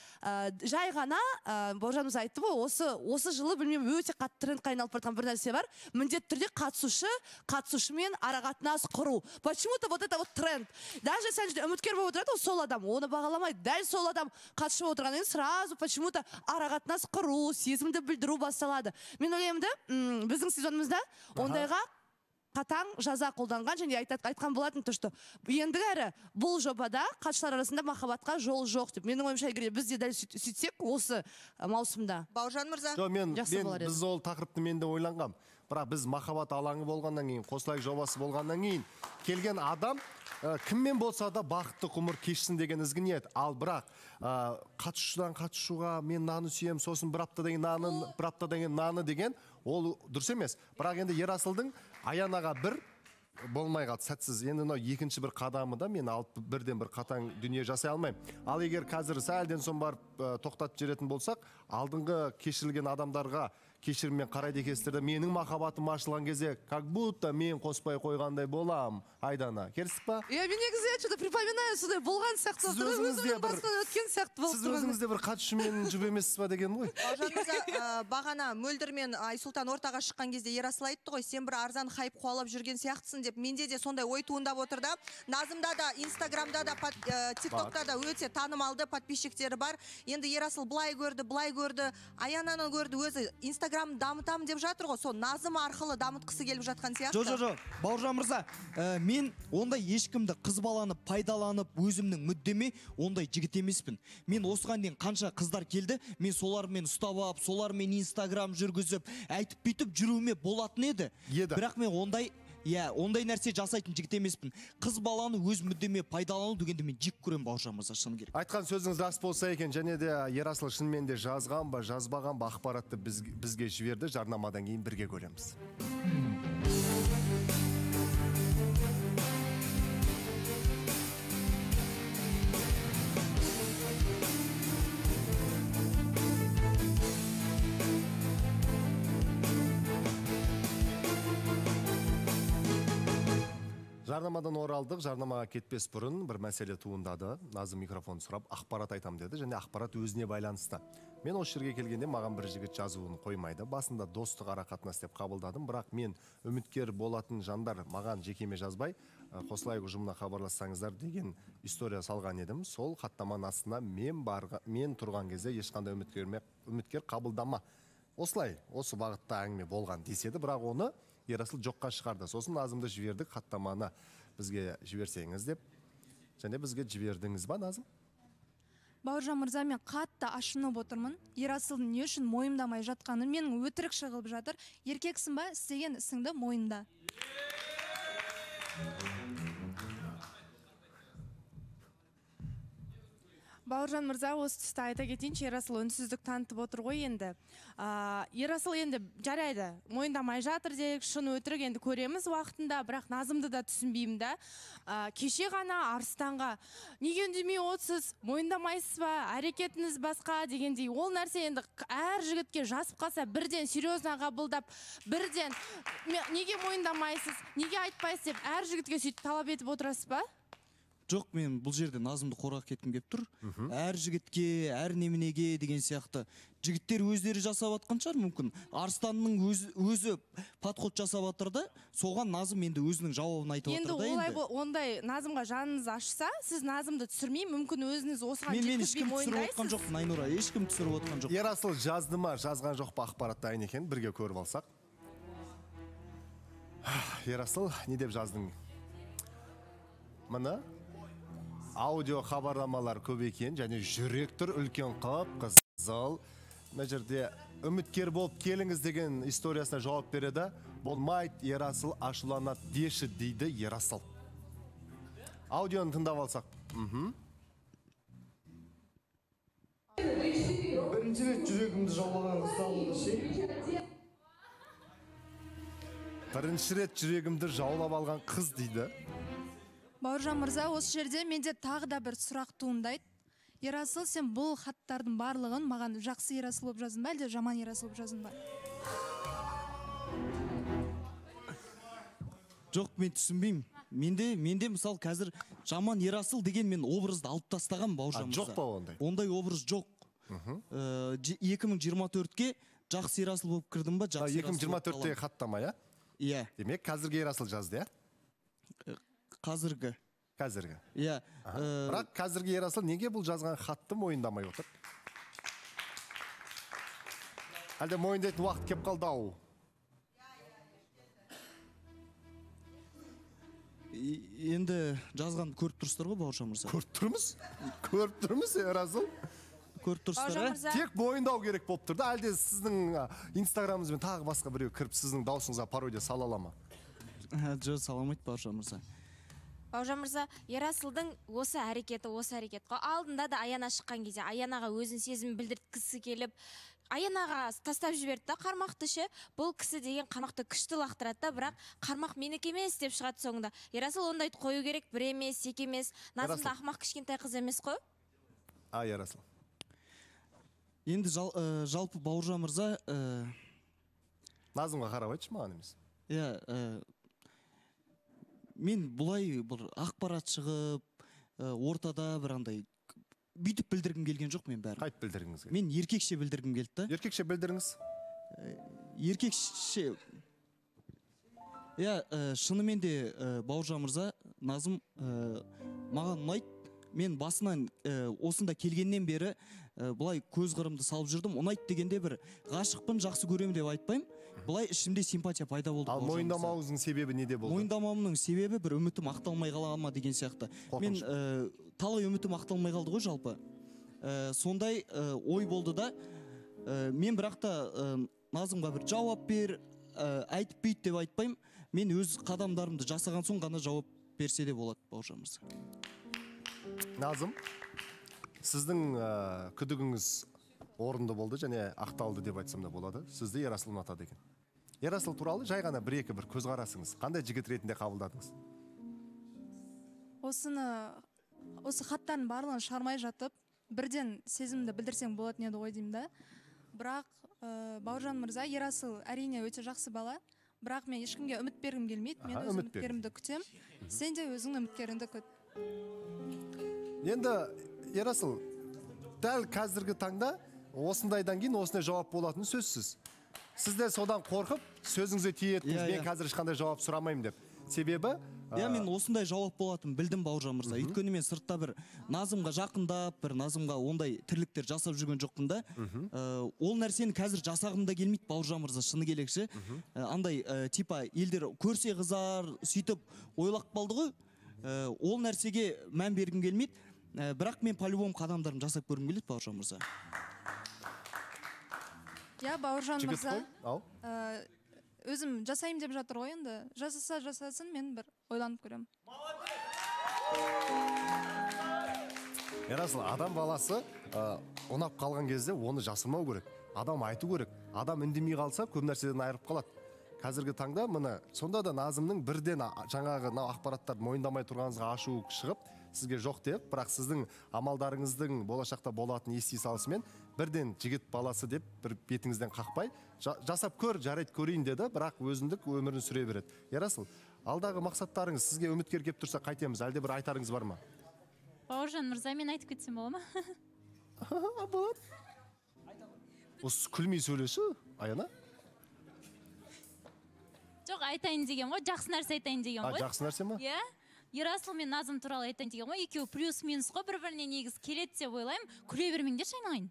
Жай ғана Бауыржанымыз айтты ғой, осы осы жылы білмеймін өте қатты трендқа айналып бара жатқан бір нәрсе бар. Міндетті түрде қатысушы, қатысушымен арақатынас құру. Почему-то вот это вот тренд. Даже сәл жерде үміткер болып отырады, сол адам оны бағаламайды. Дәл сол адам қатысып отырғаннан кейін сразу почему-то арақатынас құру, сезімді білдіру басталады. Мен ойлаймын да, біздің сезонымызда ондайға қатаң жаза қолданған, және айтқан болатын то, что енді әрі бұл жобада қатысушылар арасында махаббатқа жол жоқ деп. Менің ойымша, егер біз де дәл сөйтсек осы маусымда. Бауыржан мырза. Мен біз ол тақырыпты мен де ойланғам. Бірақ біз махаббат алаңы болғаннан кейін, қосылайық жобасы болғаннан кейін келген адам кіммен болса да бақытты ғұмыр кешсін деген ізгі ниет. Ал бірақ қатысушыдан қатысушыға мен наны сүйем, сосын бір аптадан кейін наны, бір аптадан кейін наны деген ол дұрыс емес. Бірақ енді Ерасылдың Аянаға бір болмай қалды, сәтсіз. Енді мынау екінші бір қадамы да мен алып бірден бір қатаң дүние жасай алмаймын. Ал егер қазір сәлден соң барып тоқтатып жіберетін болсақ, алдыңғы кешірілген адамдарға кешіріммен қарайды екенсіздер, менің махаббатым ашылған кезде как будто мен қоспай қойғандай болам. Айдана, келістік па? Я мен негізі я что-то припоминаю, сондай болған сияқты. Сіз өзіңізде бір өткен сияқты болып Сіз өзіңізде бір қатысушымен жүріп емессіз ба деген ғой. Бауыржан мырза, бағана Мөлдір мен Айсұлтан ортаға шыққан кезде Ерасыл айтты ғой, сен бір арзан хайп қуалап жүрген сияқтысың деп. Менде де сондай ой туындап отыр да. Назымда да, Инстаграмда да, ТикТокта да өте танымалды подписчиктері бар. Енді Ерасыл былай көрді, былай көрді, Аянаны көрді, өзі Инстаграм дамытам деп жатыр ғой. Сол Назым арқылы дамытқысы келіп жатқан сияқты. Жо, жо, жо. Бауыржан мырза, мен ондай ешкімді қыз баланы пайдаланып, өзімнің мүддеме ондай жігіт емеспін. Мен осыған дейін қанша қыздар келді, мен солармен ұстап алып, солармен Инстаграм жүргізіп, айтып бүйтіп жүруіме болатын еді. Бірақ мен ондай Иә, ондай нәрсе жасайтын жігіт емеспін. Қыз баланы өз мүддеме пайдалану дегенде мен жек көремін, Бауыржан мырза, шыны керек. Айтқан сөзіңіз рас болса екен, және де Ерасыл шынымен де жазған ба, жазбаған ба ақпаратты бізге жіберді. Жарнамадан кейін бірге көреміз. Жарнамадан оралдық, жарнамаға кетпес бұрын бір мәселе туындады. Назым микрофон сұрап, ақпарат айтам деді, және ақпарат өзіне байланысты. Мен осы жерге келгенде маған бір жігіт жазуын қоймайды. Басында достық арақатынас деп қабылдадым, бірақ мен үміткер болатын жандар маған жекеме жазбай, қосылайық ұжымына хабарлассаңыздар деген история салған едім. Сол хаттаманың астына мен барға, мен тұрған кезде ешқандай үміткер қабылдама. Осылай, осы бағытта әңгіме болған деседі, бірақ оны Ерасыл жоққа шығарды. Сосын Назымды жібердік, хаттаманы бізге жіберсеңіз деп. Және бізге жібердіңіз ба, Назым? Бауыржан мырза, мен қатты ашынып отырмын. Ерасылдың не үшін мойындамай жатқанын менің өтірік шығып жатыр. Еркексің ба, істеген ісіңді мойында. Бауыржан мырза, осы тұста айта кетейінші, Ерасыл үнсіздік танытып отыр ғой енді. Ерасыл енді жарайды, мойындамай жатыр дедік, шын өтірік енді көреміз уақытында, бірақ Назымды да түсінбеймін да. Кеше ғана Арыстанға неге үндемей отырсыз, мойындамайсыз ба, әрекетіңіз басқа дегендей, ол нәрсе енді әр жігітке жасып қалса бірден серьезно қабылдап, бірден неге мойындамайсыз, неге айтпайсыз деп әр жігітке сөйтіп талап етіп отырасыз ба? Жоқ, мен бұл жерде Назымды қорғап кеткім келіп тұр. Әр жігітке, әр неменеге деген сияқты. Жігіттер өздері жасап атқан шығар мүмкін. Арыстанның өзі, өзі подход жасап атыр да, соған Назым енді өзінің жауабын айтып Енді атыр да олай енді. бол- ондай Назымға жаныңыз ашса, сіз Назымды түсірмей, мүмкін өзіңіз осыған Мен мен жеткізбей ешкім түсіріп отқан мойындайсыз. жоқпын, Айнұра, ешкім түсіріп отқан жоқ. Ерасыл жазды ма, жазған жоқ па ақпарат дайын екен, бірге көріп алсақ. Ерасыл, не деп жаздың? Мына аудио хабарламалар көп екен, және жүрек тұр үлкен қып, қызыл. Мына жерде үміткер болып келіңіз деген историясына жауап береді. Болмайды, Ерасыл ашуланады деші дейді Ерасыл. Аудионы тыңдап алсақ. Мхм. Бірінші рет жүрегімді жаулаған қыз ше. Бірінші рет жүрегімді жаулап алған қыз дейді. Бауыржан мырза, осы жерде менде тағы да бір сұрақ туындайды. Ерасыл, сен бұл хаттардың барлығын маған жақсы Ерасыл болып жаздың ба, әлде жаман Ерасыл болып жаздың ба? Жоқ, мен түсінбеймін. Менде, менде мысалы қазір жаман Ерасыл деген мен образды алып тастаған Бауыржан мырза. Жоқ па ондай? Ондай образ жоқ. екі мың жиырма төртке жақсы Ерасыл болып кірдім ба, жақсы екі мың жиырма төрттегі хаттама, иә? Иә. Демек, қазіргі Ерасыл жазды, иә? Қазіргі. Қазіргі. Иә. Бірақ қазіргі Ерасыл неге бұл жазған хатты мойындамай отыр? Әлде мойындайтын уақыт кеп қалды ау? Енді жазған көріп тұрсыздар ғой, Бауыржан мырза? Көріп тұрмыз? Көріп тұрмыз, Ерасыл? Көріп тұрсыздар, ә? Тек мойындау керек болып тұрды. Әлде сіздің инстаграмыңызбен тағы басқа біреу кіріп сіздің даусыңызға пародия сала ала ма? Жоқ, саламайды Бауыржан мырза. Бауыржан мырза, Ерасылдың осы әрекеті, осы әрекет қой. Алдында да Аяна шыққан кезде Аянаға өзін сезімін білдірткісі келіп, Аянаға тастап жіберді да қармақты ше. Бұл кісі деген қармақты күшті лақтырады да, бірақ қармақ менікі емес деп шығады соңында. Ерасыл ондайды қою керек, бір емес, екі емес. Назым да ақымақ кішкентай қыз емес қой. А, Ерасыл. Енді жалпы Бауыржан мырза... Назымға қарап айтшы маған емес. Иә, мен бұлай бір ақпарат шығып, ортада бір андай бүйтіп білдіргім келген жоқ мен бәрі. Қайт білдіргіңіз? Мен еркекше білдіргім келді да. Еркекше білдіріңіз? Еркекше... Иә, шынымен де Бауыржан мырза, Назым маған ұнайды. Мен басынан осында келгеннен бері бұлай көз қырымды салып жүрдім. Ұнайды дегенде бір ғашықпын, жақсы көремін деп айтпаймын. Бұлай ішімде симпатия пайда болды. Ал мойындамауыңыздың себебі неде болды? Мойындамауымның себебі бір үмітім ақталмай қала ма деген сияқты. Мен талай үмітім ақталмай қалды ғой жалпы. Сондай ой болды да, мен бірақ та Назымға бір жауап бер, айтып бейт деп айтпаймын. Мен өз қадамдарымды жасаған соң ғана жауап берсе де болады, Бауыржан мырза. Назым, сіздің күдігіңіз орынды болды және ақталды деп айтсам да болады. Сізді Ерасыл ұнатады екен. Ерасыл туралы жай ғана бір-екі бір көзқарасыңыз. Қандай жігіт ретінде қабылдадыңыз? Осыны, осы хаттардың барлығын шығармай жатып, бірден сезімді білдірсең болатын еді ғой деймін да. Бірақ Бауыржан мырза, Ерасыл әрине өте жақсы бала. Бірақ мен ешкімге үміт бергім келмейді. Мен өз үміткерімді күтем. Сен де өзің үміткеріңді күт. Енді, Ерасыл, дәл қазіргі таңда осындайдан кейін осындай жауап болатын сөзсіз. Сізде содан қорқып, сөзіңізге тиеттіңіз, мен қазір ешқандай жауап сұрамаймын деп. Себебі... Иә, мен осындай жауап болатын білдім, Бауыржан мырза. Өйткені мен сыртта бір Назымға жақындап, бір Назымға ондай тірліктер жасап жүрген жоқпын да. Ол нәрсені қазір жасағым да келмейді, Бауыржан мырза, шыны келекші. Андай, типа, елдер көрсе қызар, сөйтіп ойлап қалды ғой. Ол нәрсеге мән бергім келмейді. Бірақ мен по-любому қадамдарым жасап көргім келеді, Бауыржан мырза. Я, Бауыржан мырза, өзім жасайым деп жатыр ғой енді. Жасаса жасасын, мен бір ойланып көрем. Ерасыл, адам баласы ұнап қалған кезде оны жасырмау керек. Адам айту керек. Адам үндемей қалса, көп нәрседен айырып қалады. Қазіргі таңда мына сонда да Назымның бірден жаңағы ақпараттарды мойындамай тұрғаныңызға ашу шығып, сізге жоқ деп, бірақ сіздің амалдарыңыздың болашақта болатынын ести салысымен бірден жігіт баласы деп бір бетіңізден қақпай, жасап көр, жарайды көрейін деді, бірақ өзіндік өмірін сүре береді. Ерасыл, алдағы мақсаттарыңыз сізге үміткер кеп тұрса қайтеміз, әлде бір айтарыңыз бар ма? Бауыржан мырза, мен айтып кетсем бола ма? Болады. Осы күлмей сөйлеші, Аяна. Жоқ, айтайын деген ғой, жақсы нәрсе айтайын деген ғой. Жақсы нәрсе ма? Иә. Ерасыл мен Назым туралы айтайын деген ғой. Екеуі плюс минус қой, бір-біріне негіз келеді деп ойлаймын. Күле бермеңдерші айналайын.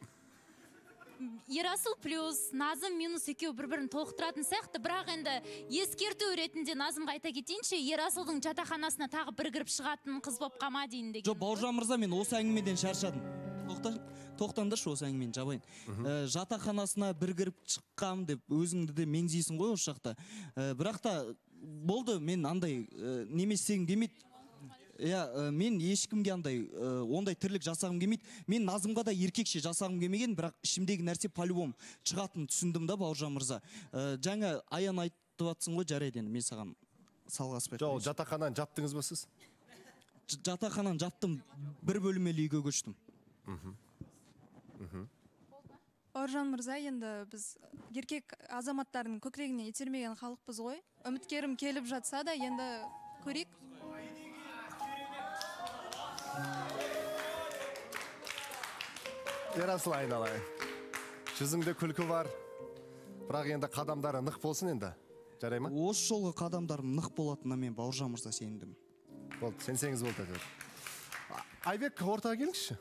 Ерасыл плюс, Назым минус екеуі бір-бірін толықтыратын сияқты, бірақ енді ескерту ретінде Назымға айта кетейінші, Ерасылдың жатақханасына тағы бір кіріп шығатын қыз болып қама дейін деген. Жоқ, Бауыржан мырза, мен осы әңгімеден шаршадым. Тоқтаңдаршы осы әңгімені жабайын. Жатақханасына бір кіріп шыққам деп өзіңді де меңзейсің ғой осы жақта. Бірақ та болды, мен андай немесең демейді. Иә, мен ешкімге андай ондай тірлік жасағым келмейді. Мен Назымға да еркекше жасағым келмеген, бірақ ішімдегі нәрсе по-любому шығатынын түсіндім да, Бауыржан мырза. Жаңа Аян айтып жатсың ғой, жарайды енді мен саған салғаспай. Жоқ, жатақхананы жаптыңыз ба сіз? Жатақхананы жаптым, бір бөлмелі үйге көштім. Бауыржан мырза, енді біз еркек азаматтардың көкірегіне итермеген халықпыз ғой. Үміткерім келіп жатса да, енді көрейік. Ерасыл айналайын. Жүзіңде күлкі бар. Бірақ енді қадамдары нық болсын енді. Жарай ма? Осы жолғы қадамдарым нық болатынына мен Бауыржан мырза сендім. Болды, сенсеңіз болды әйтеуір. Айбек ортаға келіңізші.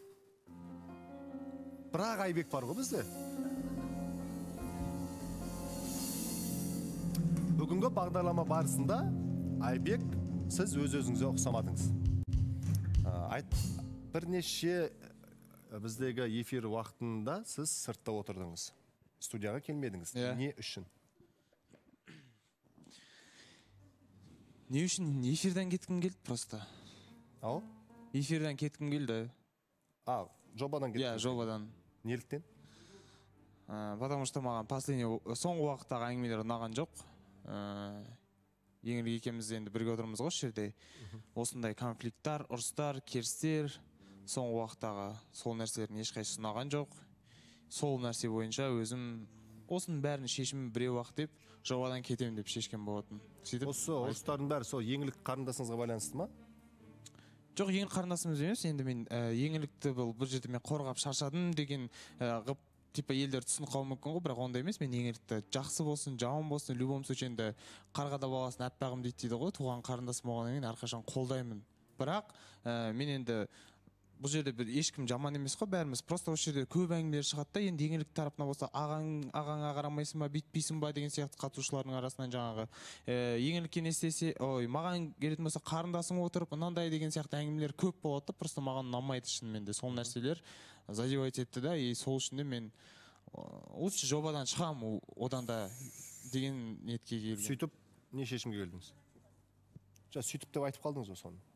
Бірақ Айбек бар ғой бізде. Бүгінгі бағдарлама барысында Айбек, сіз өз-өзіңізге ұқсамадыңыз. Айт, бірнеше біздегі эфир уақытында сіз сыртта отырдыңыз. Студияға келмедіңіз. Не үшін? Не үшін? Эфирден кеткім келді просто. Ау? Эфирден кеткім келді. А, жобадан кеткім? Иә, жобадан. Неліктен? Потому что маған последний соңғы уақыттағы әңгімелер ұнаған жоқ. Еңлік екеуміз енді бірге отырмыз ғой жерде. Осындай конфликттар, ұрыстар, керістер, соңғы уақыттағы сол нәрселердің ешқайсысы ұнаған жоқ. Сол нәрсе бойынша өзім осының бәрінің шешімі біреу уақыт деп жобадан кетемін деп шешкен болатын. Осы ұрыстардың бәрі сол еңлік қарындасыңызға байланысты ма? Жоқ, еңлік қарындасымыз емес, енді мен еңлікті бұл бір жерде мен қорғап шаршадым деген ғып типа елдер түсін қалуы мүмкін ғой, бірақ ондай емес. Мен еңлікті жақсы болсын, жауын болсын, любом случае енді қарғада баласын әппағым дейді ғой, туған қарындасым болғаннан кейін әрқашан қолдаймын. Бірақ мен енді бұл жерде бір ешкім жаман емес қой, бәріміз просто осы жерде көп әңгімелер шығады да, енді еңлік тарапына болса ағаң ағаңа қарамайсың ба, бүйтпейсің ба деген сияқты қатысушылардың арасынан жаңағы еңлікке не істесе, ой, маған келетін болса қарындасың отырып мынандай деген сияқты әңгімелер көп болады да, просто маған ұнамайды шынымен де сол нәрселер задевать етті да, и сол үшін де мен лучше жобадан шығамын одан да деген ниетке келдім. Сөйтіп не шешімге келдіңіз? Жа сөйтіп деп айтып қалдыңыз ғой соны.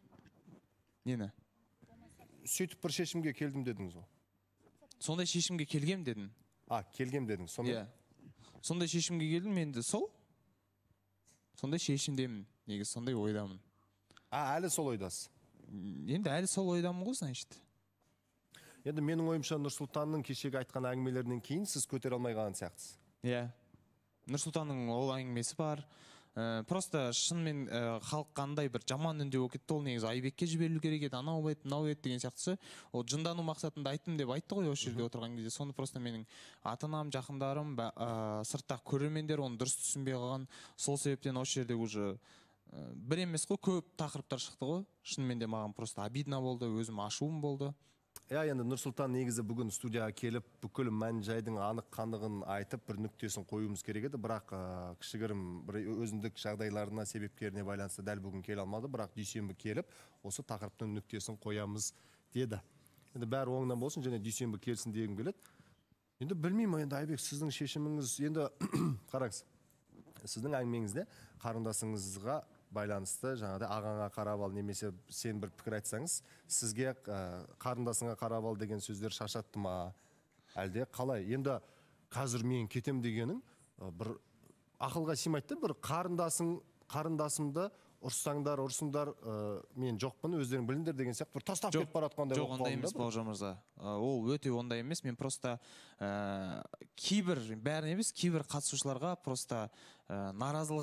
Нені? Сөйтіп бір шешімге келдім дедіңіз ғой. Сондай шешімге келгем дедім. А, келгем дедіңіз. Иә. Сондай шешімге келдім, мен де сол. Сондай шешімдемін. Негізі сондай ойдамын. А, әлі сол ойдасыз? Енді әлі сол ойдамын ғой, значит. Енді менің ойымша Нұрсұлтанның кешегі айтқан әңгімелерінен кейін сіз көтере алмай қалған сияқтысыз. Иә. Нұрсұлтанның ол әңгімесі бар. Просто шынымен халық қандай бір жаман үндеу болып кетті, ол негізі Айбекке жіберілу керек еді, анау еді, мынау еді деген сияқтысы. Ол жындану мақсатында айттым деп айтты ғой осы жерде отырған кезде. Соны просто менің ата-анам, жақындарым, сырттағы көрермендер оны дұрыс түсінбей қалған. Сол себептен осы жерде уже бір емес қой, көп тақырыптар шықты ғой. Шынымен де маған просто обидно болды, өзім ашуым болды. Иә, енді Нұрсұлтан негізі бүгін студияға келіп, бүкіл мән-жайдың анық қандығын айтып, бір нүктесін қоюымыз керек еді, бірақ кішігірім бір өзіндік жағдайларына, себепкеріне байланысты дәл бүгін келе алмады, бірақ дүйсенбі келіп, осы тақырыптың нүктесін қоямыз деді. Енді бәрі оңынан болсын, және дүйсенбі келсін дегім келеді. Енді білмеймін, енді Айбек, сіздің шешіміңіз, енді қараңыз, сіздің әңгімеңізде қарындасыңызға байланысты жаңағыдай ағаңа қарап ал немесе сен бір пікір айтсаңыз, сізге қарындасыңа қарап ал деген сөздер шаршатты ма? Әлде қалай? Енді қазір мен кетем дегенің бір ақылға сыймайды, бір қарындасың, қарындасымды ұрсаңдар, ұрсыңдар, мен жоқпын, өздерің біліңдер деген сияқты бір тастап кетіп баратқандай болып қалдым да. Жоқ, ондай емес Бауыржан мырза. Ол өте ондай емес. Мен просто кейбір, бәрін емес, кейбір қатысушыларға просто наразылық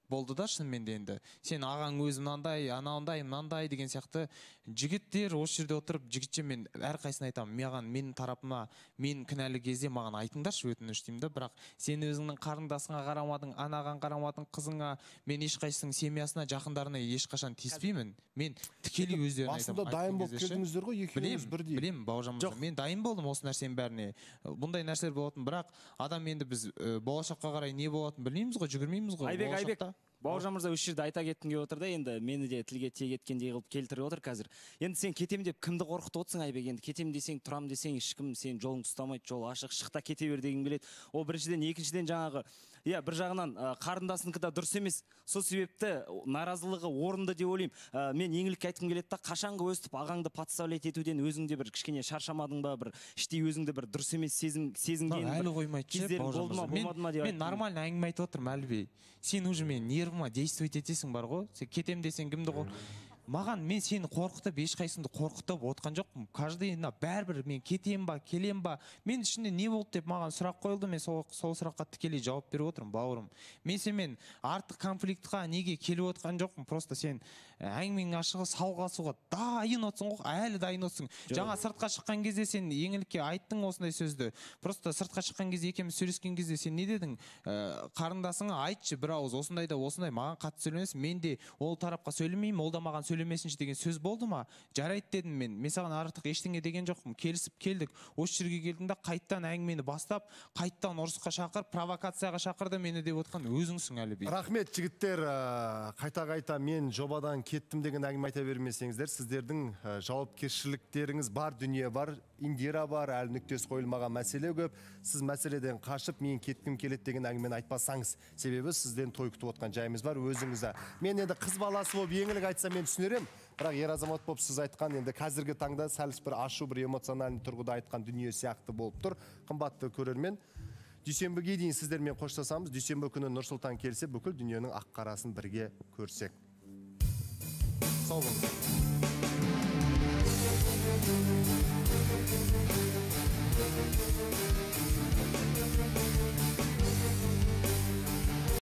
болды да шынымен де енді сен ағаң өзі мынандай анандай мынандай деген сияқты жігіттер осы жерде отырып жігітше мен әрқайсысын айтамын маған менің тарапыма мен кінәлі кезде маған айтыңдаршы өтініш деймін да, бірақ сен өзіңнің қарындасыңа қарамадың, анаған қарамадың, қызыңа, мен ешқайсының семьясына жақындарына ешқашан тиіспеймін. Мен тікелей өздеріне айтамын. Басында дайын болып келдіңіздер ғой, екеуіңіз бірдей. Білемін Бауыржан мырза, мен дайын болдым осы нәрсенің бәріне. Бұндай нәрселер болатын, бірақ адам енді біз болашаққа қарай не болатынын білмейміз ғой, жүгірмейміз ғой. Айбек, Айбек, Бауыржан мырза осы жерде айта кеткім келіп отыр да, енді мені де тілге тиек еткендей қылып келтіріп отыр қазір. Енді сен кетем деп кімді қорқытып отырсың, Айбек? Енді кетем десең, тұрам десең, ешкім сен жолыңды ұстамайды, жол ашық, шықта кете бер дегім келеді. Ол біріншіден, екіншіден жаңағы, иә, бір жағынан қарындасынікі да дұрыс емес. Сол себепті наразылығы орынды деп ойлаймын. Мен еңлікке айтқым келеді да, қашанғы өстіп ағаңды подставлять етуден өзіңде бір кішкене шаршамадың ба, бір іштей өзіңді бір дұрыс емес сезінген әлі қоймайды мен нормально әңгіме айтып отырмын Әлібей. Сен уже мен нервыма действовать етесің бар ғой. Сен кетем десең кімді қор маған мен сені қорқытып ешқайсыңды қорқытып отқан жоқпын. Каждый бәрібір мен кетем ба келем ба, мен ішінде не болды деп маған сұрақ қойылды, мен сол, сол сұраққа тікелей жауап беріп отырмын бауырым. Мен сенімен артық конфликтқа неге келіп отқан жоқпын, просто сен әңгімеңнің ашығы салғасуға дайын отсың ғой, әлі дайын отсың. Жаңа сыртқа шыққан кезде сен еңлікке айттың осындай сөзді. Просто сыртқа шыққан кезде екеуміз сөйлескен кезде сен не дедің? Қарындасыңа айтшы бір ауыз, осындай да осындай маған қатты сөйлемесін, мен де ол тарапқа сөйлемеймін, ол да маған сөйлемесінші деген сөз болды ма? Жарайды дедім мен. Мен саған артық ештеңе деген жоқпын. Келісіп келдік. Осы жерге келдің да қайттан әңгімені бастап, қайттан ұрысқа шақыр, провокацияға шақырды мені деп отқан өзіңсің Әлібей. Рахмет жігіттер, қайта-қайта мен жобадан кеттім деген әңгіме айта бермесеңіздер, сіздердің жауапкершіліктеріңіз бар, дүние бар, Индира бар, әлі нүктесі қойылмаған мәселе көп. Сіз мәселеден қашып, мен кеткім келеді деген әңгімені айтпасаңыз, себебі сізден той күтіп отқан жайымыз бар өзіңізді. Мен енді қыз баласы болып еңлік айтса мен түсінерем, бірақ ер азамат болып сіз айтқан енді қазіргі таңда сәл бір ашу, бір эмоциональный тұрғыда айтқан дүние сияқты болып тұр. Қымбатты көрермен, дүйсенбіге дейін сіздермен қоштасамыз. Дүйсенбі күні Нұрсұлтан келсе, бүкіл дүниенің ақ қарасын бірге көрсек. Сау болыңыз.